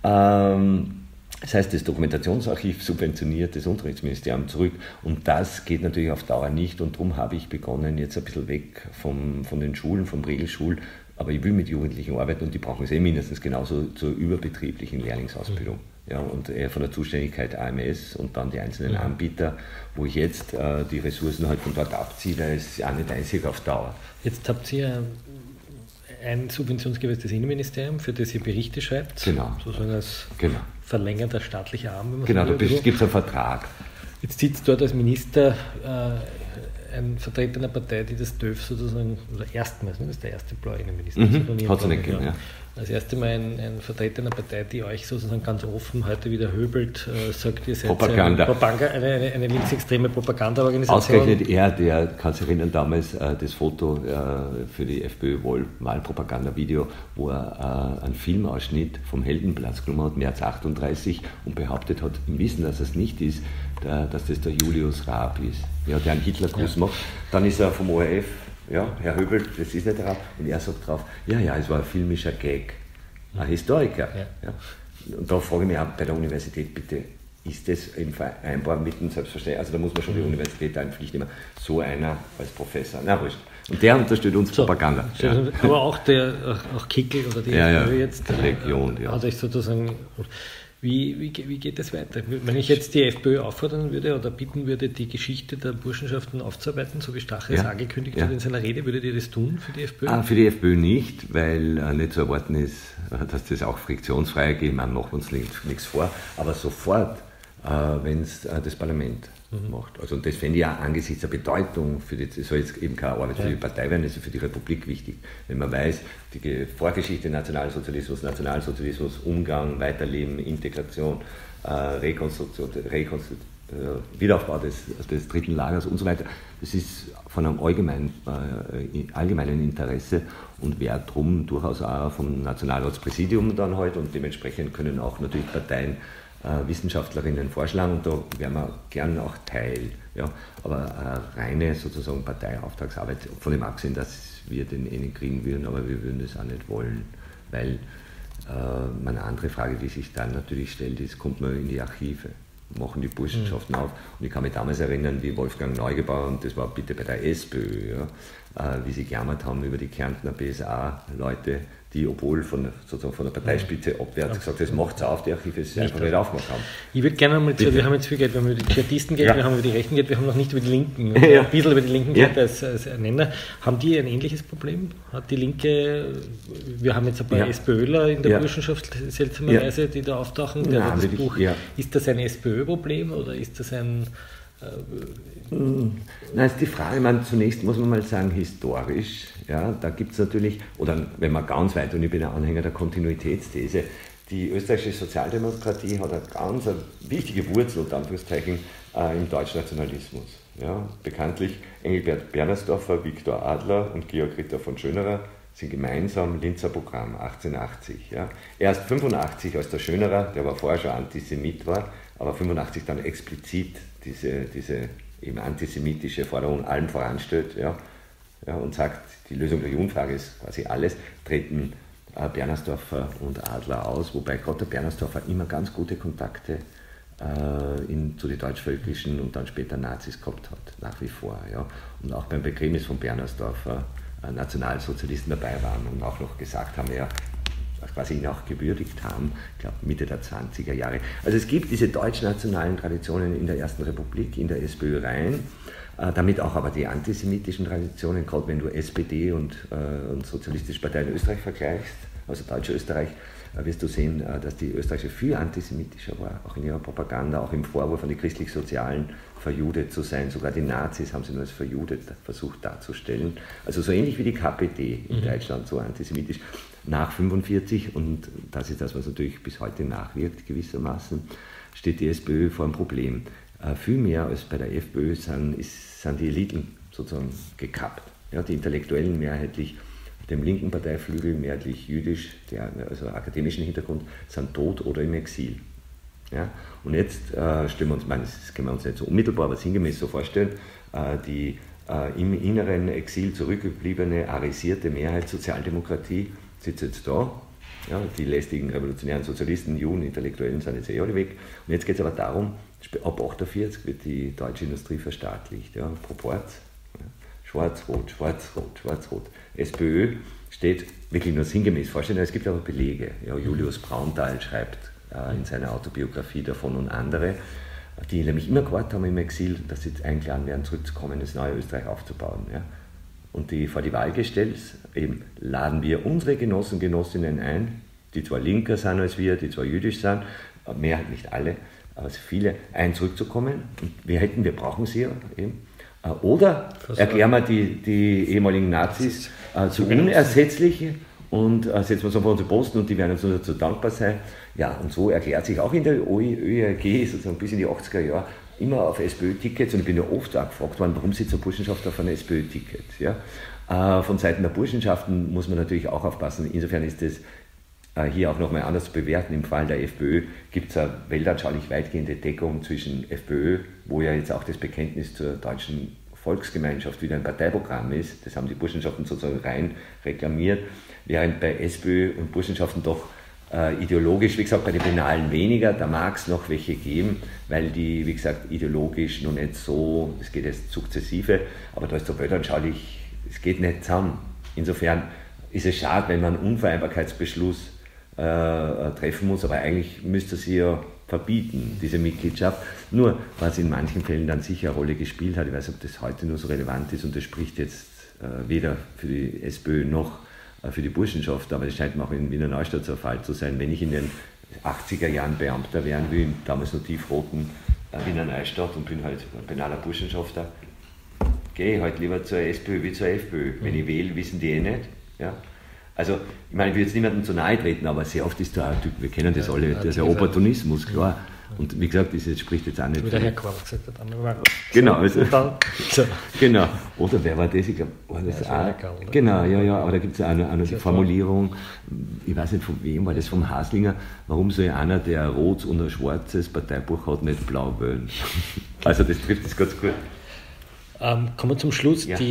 Das heißt, das Dokumentationsarchiv subventioniert das Unterrichtsministerium zurück, und das geht natürlich auf Dauer nicht, und darum habe ich begonnen, jetzt ein bisschen weg von den Schulen, vom Regelschulen, aber ich will mit Jugendlichen arbeiten, und die brauchen es mindestens genauso zur überbetrieblichen Lehrlingsausbildung. Ja, und eher von der Zuständigkeit AMS und dann die einzelnen Anbieter, wo ich jetzt die Ressourcen halt von dort abziehe, weil es auch nicht einzig auf Dauer. Jetzt habt ihr ein subventionsgemäßes Innenministerium, für das ihr Berichte schreibt, genau, sozusagen als verlängerter staatlicher Arm. Wenn man genau, da gibt es einen Vertrag. Jetzt sitzt dort als Minister ein Vertreter einer Partei, die das DÖF sozusagen, oder erstmals, das ist der erste blaue Innenminister. Hat es nicht gegeben, ja. Das erste Mal ein Vertreter einer Partei, die euch sozusagen ganz offen heute wieder höbelt, sagt, ihr seid eine linksextreme Propagandaorganisation. Ausgerechnet der Kanzlerin damals das Foto für die FPÖ-Wahlpropaganda-Video, wo er einen Filmausschnitt vom Heldenplatz genommen hat, März 38, und behauptet hat, im Wissen, dass es nicht ist, dass das der Julius Raab ist, ja, der einen Hitlergruß macht. Dann ist er vom ORF, ja, Herr Höbel, das ist nicht drauf, und er sagt drauf, ja, es war ein filmischer Gag, ein Historiker. Ja. Und da frage ich mich auch bei der Universität, bitte, ist das im Vereinbar mit dem Selbstverständnis, also da muss man schon die Universität da in Pflicht nehmen, so einer als Professor, na wurscht. Und der unterstützt uns Propaganda. Ja. Aber auch Kickl oder die FPÖ jetzt, der Legion, hat euch sozusagen Wie geht das weiter? Wenn ich jetzt die FPÖ auffordern würde oder bitten würde, die Geschichte der Burschenschaften aufzuarbeiten, so wie Stachel es angekündigt hat in seiner Rede, würdet ihr das tun für die FPÖ? Für die FPÖ nicht, weil nicht zu erwarten ist, dass das auch friktionsfrei geht. Man macht uns nichts vor, aber sofort, wenn es das Parlament macht. Also das fände ich auch angesichts der Bedeutung, das soll jetzt eben keine Arbeit für die Partei werden, das ist für die Republik wichtig. Wenn man weiß, die Vorgeschichte Nationalsozialismus, Umgang, Weiterleben, Integration, Rekonstruktion, Wiederaufbau des dritten Lagers und so weiter, das ist von einem allgemeinen Interesse und wäre drum durchaus auch vom Nationalratspräsidium dann halt und dementsprechend können auch natürlich Parteien Wissenschaftlerinnen vorschlagen und da wären wir gern auch Teil. Ja. Aber reine sozusagen Parteiauftragsarbeit, von dem abgesehen, dass wir den nicht kriegen würden, aber wir würden das auch nicht wollen, weil eine andere Frage, die sich dann natürlich stellt, ist, kommt man in die Archive, machen die Burschenschaften auf und ich kann mich damals erinnern, wie Wolfgang Neugebauer, und das war bitte bei der SPÖ, wie sie gejammert haben über die Kärntner BSA-Leute, die, obwohl von der Parteispitze abwärts gesagt, das macht es auf, die Archive ist einfach nicht aufgemacht haben. Ich würde gerne mal, wir haben jetzt viel Geld, wir haben über die Dschihadisten Geld, wir haben über die Rechten Geld, wir haben noch nicht über die Linken, ein bisschen über die Linken Geld als Nenner. Haben die ein ähnliches Problem? Hat die Linke, wir haben jetzt ein paar SPÖler in der Burschenschaft seltsamerweise, die da auftauchen, das Buch, ist das ein SPÖ-Problem oder ist das ein... Na, ist die Frage, zunächst muss man mal sagen, historisch, da gibt es natürlich, oder wenn man ganz weit, und ich bin ein Anhänger der Kontinuitätsthese, die österreichische Sozialdemokratie hat eine ganz wichtige Wurzel, unter Anführungszeichen, im Deutschnationalismus. Ja, bekanntlich Engelbert Bernersdorfer, Viktor Adler und Georg Ritter von Schönerer sind gemeinsam Linzer Programm 1880. Ja. Erst 85 als der Schönerer, der aber vorher schon Antisemit war, aber 85 dann explizit diese eben antisemitische Forderung allem voranstellt und sagt, die Lösung der Judenfrage ist quasi alles, treten Bernersdorfer und Adler aus, wobei gerade der Bernersdorfer immer ganz gute Kontakte zu den deutschvölkischen und dann später Nazis gehabt hat, nach wie vor. Ja. Und auch beim Begräbnis von Bernersdorfer Nationalsozialisten dabei waren und auch noch gesagt haben, quasi ihn auch gewürdigt haben, ich glaube Mitte der 20er Jahre. Also es gibt diese deutschnationalen Traditionen in der Ersten Republik, in der SPÖ rein, damit auch aber die antisemitischen Traditionen, gerade wenn du SPD und Sozialistische Partei in Österreich vergleichst, also Deutsche Österreich, wirst du sehen, dass die österreichische viel antisemitischer war, auch in ihrer Propaganda, auch im Vorwurf an die christlich-sozialen verjudet zu sein. Sogar die Nazis haben sie nur als verjudet versucht darzustellen. Also so ähnlich wie die KPD in Deutschland, so antisemitisch. Nach 1945, und das ist das, was natürlich bis heute nachwirkt gewissermaßen, steht die SPÖ vor einem Problem. Viel mehr als bei der FPÖ sind die Eliten sozusagen gekappt. Ja, die Intellektuellen mehrheitlich dem linken Parteiflügel, mehrheitlich jüdisch, also akademischen Hintergrund, sind tot oder im Exil. Ja? Und jetzt stellen wir uns, das können wir uns nicht so unmittelbar, aber sinngemäß so vorstellen, die im inneren Exil zurückgebliebene, arisierte Mehrheit Sozialdemokratie sitzt jetzt da. Ja, die lästigen revolutionären Sozialisten, Juden, Intellektuellen sind jetzt alle weg. Und jetzt geht es aber darum, ab 1948 wird die deutsche Industrie verstaatlicht. Ja, Proporz, schwarz-rot, schwarz-rot, schwarz-rot. SPÖ steht wirklich nur sinngemäß vorstellen, es gibt aber Belege. Ja, Julius Braunthal schreibt in seiner Autobiografie davon und andere, die nämlich immer gewartet haben im Exil, dass sie eingeladen werden, zurückzukommen, das neue Österreich aufzubauen. Ja. Und die vor die Wahl gestellt, eben laden wir unsere Genossen und Genossinnen ein, die zwar linker sind als wir, die zwar jüdisch sind, Mehrheit nicht alle, aber viele, zurückzukommen. Und wir brauchen sie ja eben. Oder erklären wir die ehemaligen Nazis zu unersetzlich und setzen wir uns auf unsere Posten und die werden uns nur dazu dankbar sein. Ja, und so erklärt sich auch in der ÖRG, sozusagen bis in die 80er Jahre, immer auf SPÖ-Tickets, und ich bin ja oft auch gefragt worden, warum sitzt eine Burschenschaft auf einem SPÖ-Ticket? Ja? Von Seiten der Burschenschaften muss man natürlich auch aufpassen, insofern ist es hier auch nochmal anders zu bewerten. Im Fall der FPÖ gibt es eine weltanschaulich weitgehende Deckung zwischen FPÖ, wo ja jetzt auch das Bekenntnis zur deutschen Volksgemeinschaft wieder ein Parteiprogramm ist, das haben die Burschenschaften sozusagen rein reklamiert, während bei SPÖ und Burschenschaften doch ideologisch, wie gesagt, bei den Penalen weniger, da mag es noch welche geben, weil die, wie gesagt, ideologisch noch nicht so, es geht jetzt sukzessive, aber da ist so weltanschaulich, es geht nicht zusammen. Insofern ist es schade, wenn man einen Unvereinbarkeitsbeschluss treffen muss, aber eigentlich müsste sie ja verbieten, diese Mitgliedschaft. Nur, was in manchen Fällen dann sicher eine Rolle gespielt hat, ich weiß nicht, ob das heute nur so relevant ist und das spricht jetzt weder für die SPÖ noch für die Burschenschaft, aber es scheint mir auch in Wiener Neustadt so ein Fall zu sein. Wenn ich in den 80er Jahren Beamter werden will, damals noch tiefroten Wiener Neustadt und bin halt penaler Burschenschafter, gehe ich halt lieber zur SPÖ wie zur FPÖ. Wenn ich wähle, wissen die eh nicht. Ja? Also, ich meine, ich will jetzt niemandem zu nahe treten, aber sehr oft ist da ein Typ, wir kennen das alle, das ist ein Opportunismus, klar. Und wie gesagt, das spricht jetzt auch nicht. Wie der Herr Korb gesagt hat, genau, also, genau. Oder wer war das? Ich glaube, war das auch? Genau, ja, aber da gibt es auch noch die Formulierung, ich weiß nicht von wem, war das vom Haslinger, warum soll einer, der ein rotes und ein schwarzes Parteibuch hat, nicht blau wählen? Also das trifft das ganz gut. Kommen wir zum Schluss. Ja.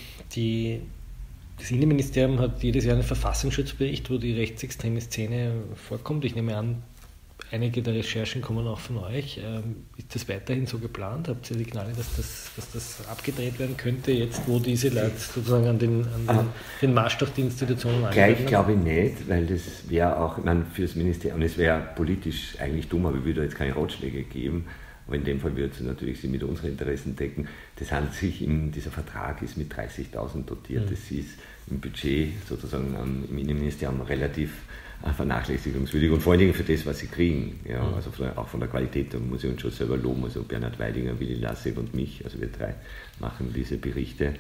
Das Innenministerium hat jedes Jahr einen Verfassungsschutzbericht, wo die rechtsextreme Szene vorkommt. Ich nehme an, einige der Recherchen kommen auch von euch. Ist das weiterhin so geplant? Habt ihr Signale, dass das abgedreht werden könnte, jetzt wo diese Leute sozusagen an den Marsch durch die Institutionen gleich glaube ich nicht, weil das wäre auch fürs Ministerium, und es wäre politisch eigentlich dumm, aber ich würde jetzt keine Ratschläge geben. Aber in dem Fall wird sie natürlich sie mit unseren Interessen decken. Das handelt sich, dieser Vertrag ist mit 30.000 dotiert. Das ist im Budget sozusagen im Innenministerium relativ vernachlässigungswürdig und vor allen Dingen für das, was sie kriegen. Ja, also auch von der Qualität, da muss ich uns schon selber loben. Also Bernhard Weidinger, Willi Lasseg und mich, also wir drei machen diese Berichte.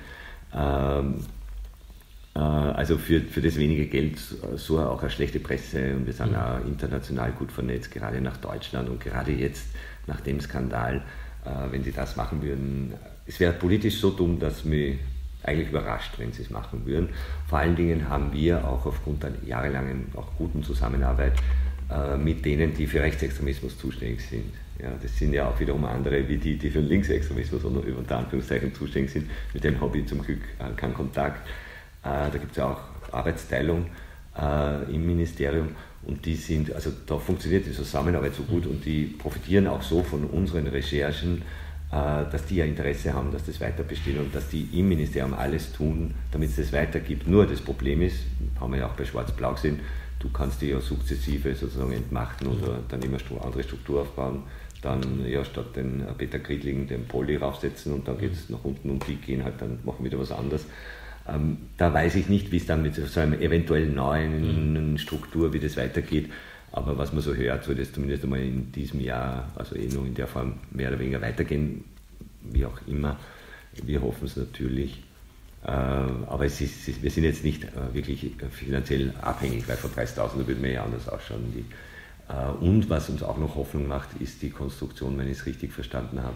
Also für das wenige Geld so auch eine schlechte Presse und wir sind auch international gut vernetzt, gerade nach Deutschland und gerade jetzt nach dem Skandal, wenn sie das machen würden. Es wäre politisch so dumm, dass mich eigentlich überrascht, wenn sie es machen würden. Vor allen Dingen haben wir auch aufgrund der jahrelangen, auch guten Zusammenarbeit mit denen, die für Rechtsextremismus zuständig sind. Ja, das sind ja auch wiederum andere, wie die für den Linksextremismus oder unter Anführungszeichen zuständig sind. Mit denen habe ich zum Glück keinen Kontakt. Da gibt es ja auch Arbeitsteilung im Ministerium und die sind, also da funktioniert die Zusammenarbeit so gut und die profitieren auch so von unseren Recherchen, dass die ja Interesse haben, dass das weiter besteht und dass die im Ministerium alles tun, damit es das weitergibt. Nur das Problem ist, haben wir ja auch bei Schwarz-Blau gesehen, du kannst die ja sukzessive sozusagen entmachten oder dann immer andere Struktur aufbauen, dann ja statt den Peter Kriedling den Polly raufsetzen und dann geht es nach unten und die gehen halt, dann machen wieder was anderes. Da weiß ich nicht, wie es dann mit so einer eventuell neuen Struktur, wie das weitergeht. Aber was man so hört, soll das zumindest einmal in diesem Jahr, also nur in der Form mehr oder weniger weitergehen, wie auch immer. Wir hoffen es natürlich. Aber wir sind jetzt nicht wirklich finanziell abhängig, weil von 30.000 würde man ja anders ausschauen. Und was uns auch noch Hoffnung macht, ist die Konstruktion, wenn ich es richtig verstanden habe,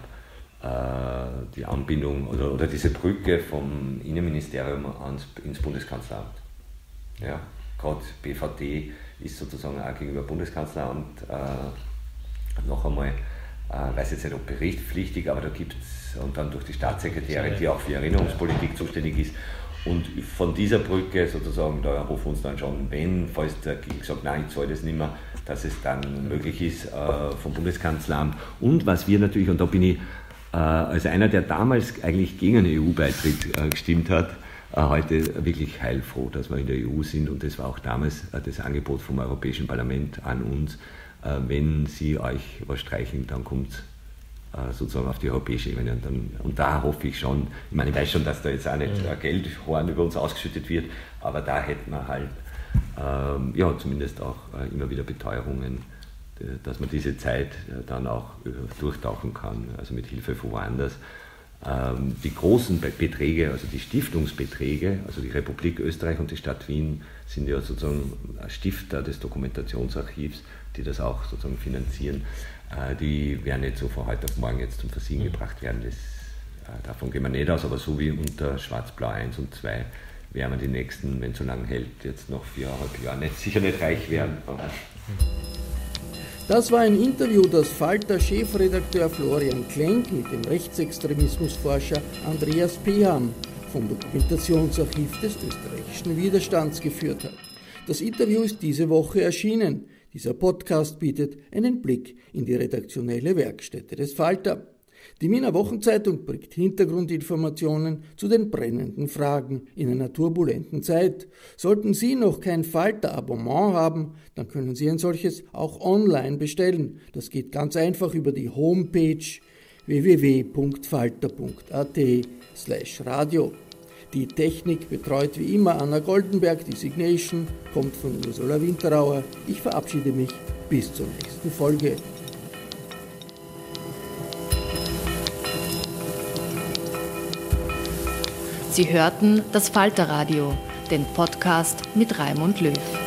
die Anbindung oder diese Brücke vom Innenministerium ins Bundeskanzleramt. Ja, gerade BVD ist sozusagen auch gegenüber Bundeskanzleramt noch einmal, weiß jetzt nicht ob berichtspflichtig, aber da gibt es, und dann durch die Staatssekretärin, die auch für Erinnerungspolitik zuständig ist. Und von dieser Brücke sozusagen, da erhoffen wir uns dann schon, falls der GIG sagt, nein, ich zahle das nicht mehr, dass es dann möglich ist vom Bundeskanzleramt. Und was wir natürlich, und da bin ich als einer, der damals eigentlich gegen einen EU-Beitritt gestimmt hat, heute wirklich heilfroh, dass wir in der EU sind. Und das war auch damals das Angebot vom Europäischen Parlament an uns. Wenn Sie euch was streichen, dann kommt es sozusagen auf die europäische Ebene. Und da hoffe ich schon, ich meine, ich weiß schon, dass da jetzt auch nicht Geldhorn über uns ausgeschüttet wird, aber da hätten wir halt zumindest auch immer wieder Beteuerungen, dass man diese Zeit dann auch durchtauchen kann, also mit Hilfe von woanders. Die großen Beträge, also die Stiftungsbeträge, also die Republik Österreich und die Stadt Wien sind ja sozusagen Stifter des Dokumentationsarchivs, die das auch sozusagen finanzieren. Die werden nicht so von heute auf morgen jetzt zum Versiegen gebracht werden. Davon gehen wir nicht aus, aber so wie unter Schwarz-Blau 1 und 2 werden wir die nächsten, wenn es so lange hält, jetzt noch 4,5 Jahre sicher nicht reich werden. Das war ein Interview, das Falter-Chefredakteur Florian Klenk mit dem Rechtsextremismusforscher Andreas Peham vom Dokumentationsarchiv des österreichischen Widerstands geführt hat. Das Interview ist diese Woche erschienen. Dieser Podcast bietet einen Blick in die redaktionelle Werkstätte des Falter. Die Wiener Wochenzeitung bringt Hintergrundinformationen zu den brennenden Fragen in einer turbulenten Zeit. Sollten Sie noch kein Falter-Abonnement haben, dann können Sie ein solches auch online bestellen. Das geht ganz einfach über die Homepage www.falter.at/radio. Die Technik betreut wie immer Anna Goldenberg, die Signation kommt von Ursula Winterauer. Ich verabschiede mich bis zur nächsten Folge. Sie hörten das Falterradio, den Podcast mit Raimund Löw.